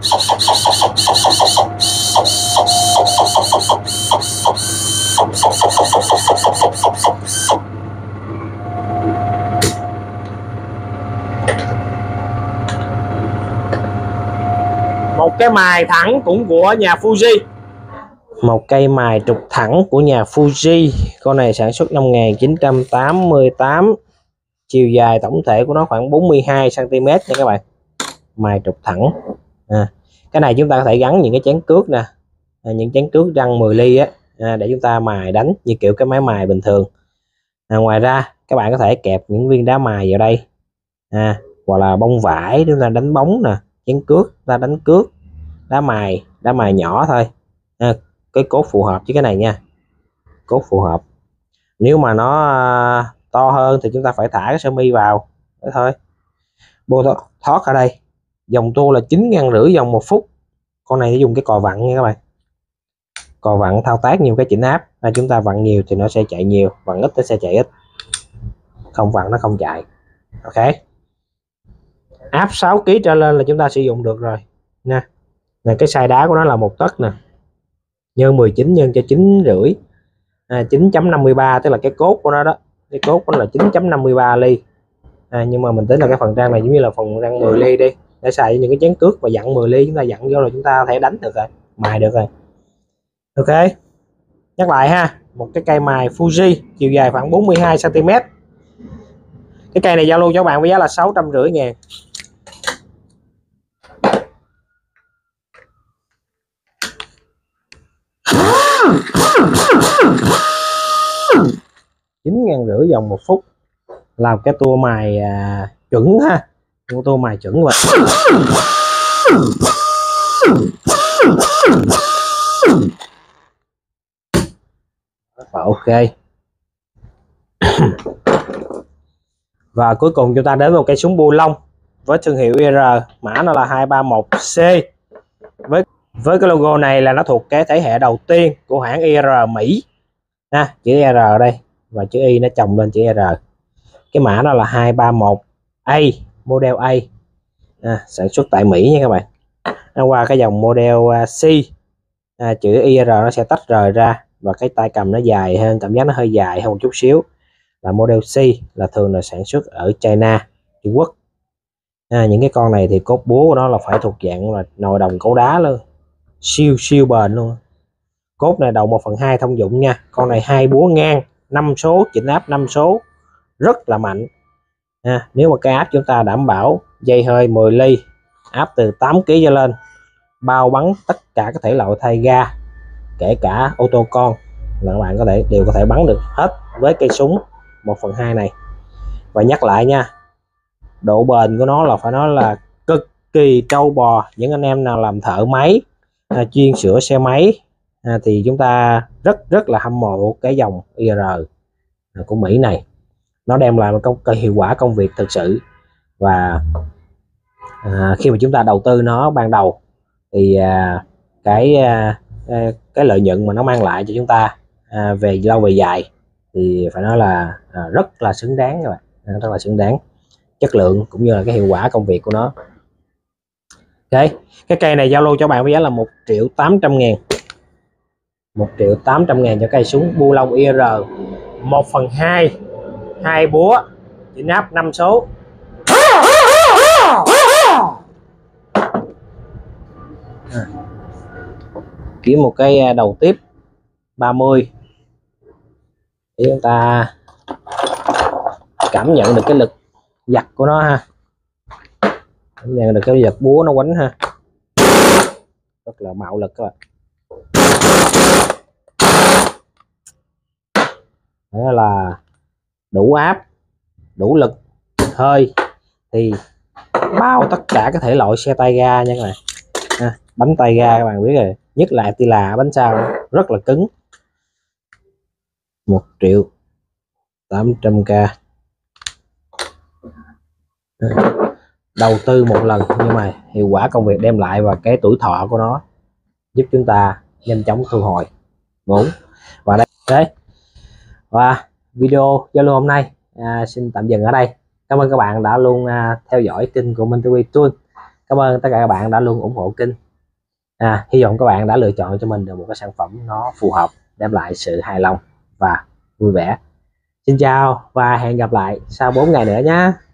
Một cái mài thẳng cũng của nhà Fuji. Một cây mài trục thẳng của nhà Fuji. Con này sản xuất năm một nghìn chín trăm tám mươi tám. Chiều dài tổng thể của nó khoảng bốn mươi hai xăng ti mét nha các bạn. Mài trục thẳng. À, cái này chúng ta có thể gắn những cái chén cước nè, à, những chén cước răng mười ly á, à, để chúng ta mài đánh như kiểu cái máy mài bình thường. À, ngoài ra các bạn có thể kẹp những viên đá mài vào đây, à, hoặc là bông vải chúng ta đánh bóng nè, chén cước ta đánh cước, đá mài đá mài nhỏ thôi. À, cái cốt phù hợp với cái này nha, cốt phù hợp. Nếu mà nó à, to hơn thì chúng ta phải thả cái sơ mi vào thế thôi. Bô thoát ở đây dòng tua là chín ngàn rưỡi dòng một phút. Con này dùng cái cò vặn nha các bạn, cò vặn thao tác nhiều cái chỉnh áp, à, chúng ta vặn nhiều thì nó sẽ chạy nhiều, vặn ít nó sẽ chạy ít, không vặn nó không chạy. Ok, áp sáu ki lô gam trở lên là chúng ta sử dụng được rồi nha. Này, cái size đá của nó là một tấc nè, nhân mười chín nhân cho chín rưỡi, à, chín chấm năm mươi ba, tức là cái cốt của nó đó, cái cốt của nó là chín chấm năm mươi ba ly. À, nhưng mà mình tính là cái phần răng này giống như là phần răng mười ly đi, để xài những cái chén cước và dặn mười ly chúng ta dặn vô là chúng ta có thể đánh được rồi, mài được rồi. Ok, nhắc lại ha, một cái cây mài Fuji chiều dài khoảng bốn mươi hai xăng ti mét. Cái cây này giao lưu cho các bạn với giá là sáu trăm rưỡi ngàn. chín ngàn rưỡi dòng một phút, làm cái tua mài à, chuẩn ha, một tua mài chuẩn vậy. Và ok. Và cuối cùng chúng ta đến một cây súng bu lông với thương hiệu i rờ, mã nó là hai ba một C. Với với cái logo này là nó thuộc cái thế hệ đầu tiên của hãng i rờ Mỹ. Ha, chữ R ở đây và chữ Y nó chồng lên chữ R. Cái mã nó là hai ba một A, model A, à, sản xuất tại Mỹ nha các bạn. Nó qua cái dòng model C, à, chữ i rờ nó sẽ tách rời ra và cái tay cầm nó dài hơn, cảm giác nó hơi dài hơn một chút xíu. Là model C là thường là sản xuất ở China, Trung Quốc. À, những cái con này thì cốt búa của nó là phải thuộc dạng là nồi đồng cấu đá luôn, siêu siêu bền luôn. Cốt này đầu một phần hai thông dụng nha. Con này hai búa ngang, năm số, chỉnh áp năm số, rất là mạnh. À, nếu mà cái áp chúng ta đảm bảo dây hơi mười ly, áp từ tám ki lô gam trở lên, bao bắn tất cả các thể loại thay ga, kể cả ô tô con là các bạn có thể đều có thể bắn được hết với cây súng một phần hai này. Và nhắc lại nha, độ bền của nó là phải nói là cực kỳ trâu bò. Những anh em nào làm thợ máy, à, chuyên sửa xe máy, à, thì chúng ta rất rất là hâm mộ cái dòng i rờ của Mỹ này. Nó đem lại một công hiệu quả công việc thực sự. Và à, khi mà chúng ta đầu tư nó ban đầu thì à, cái à, cái lợi nhuận mà nó mang lại cho chúng ta à, về lâu về dài thì phải nói là à, rất là xứng đáng các bạn, à, rất là xứng đáng. Chất lượng cũng như là cái hiệu quả công việc của nó. Ok, cái cây này giao lưu cho bạn với giá là một triệu tám trăm ngàn, một triệu tám trăm ngàn cho cây súng Bulong i rờ một phần hai, hai búa, chỉ nắp năm số. À, kiếm một cái đầu tiếp ba mươi để chúng ta cảm nhận được cái lực giật của nó ha, cảm nhận được cái giật búa nó quánh ha, rất là mạo lực các bạn. Đó là đủ áp, đủ lực, hơi thì bao tất cả các thể loại xe tay ga nha các bạn. À, bánh tay ga các bạn biết rồi, nhất là Attila bánh sau rất là cứng. Một triệu tám trăm k, đầu tư một lần nhưng mà hiệu quả công việc đem lại và cái tuổi thọ của nó giúp chúng ta nhanh chóng thu hồi vốn. Và đây đấy, và video giao lưu hôm nay à, xin tạm dừng ở đây. Cảm ơn các bạn đã luôn à, theo dõi kênh của Minh ti vi Tool. Cảm ơn tất cả các bạn đã luôn ủng hộ kênh. À, hy vọng các bạn đã lựa chọn cho mình được một cái sản phẩm nó phù hợp, đem lại sự hài lòng và vui vẻ. Xin chào và hẹn gặp lại sau bốn ngày nữa nhé.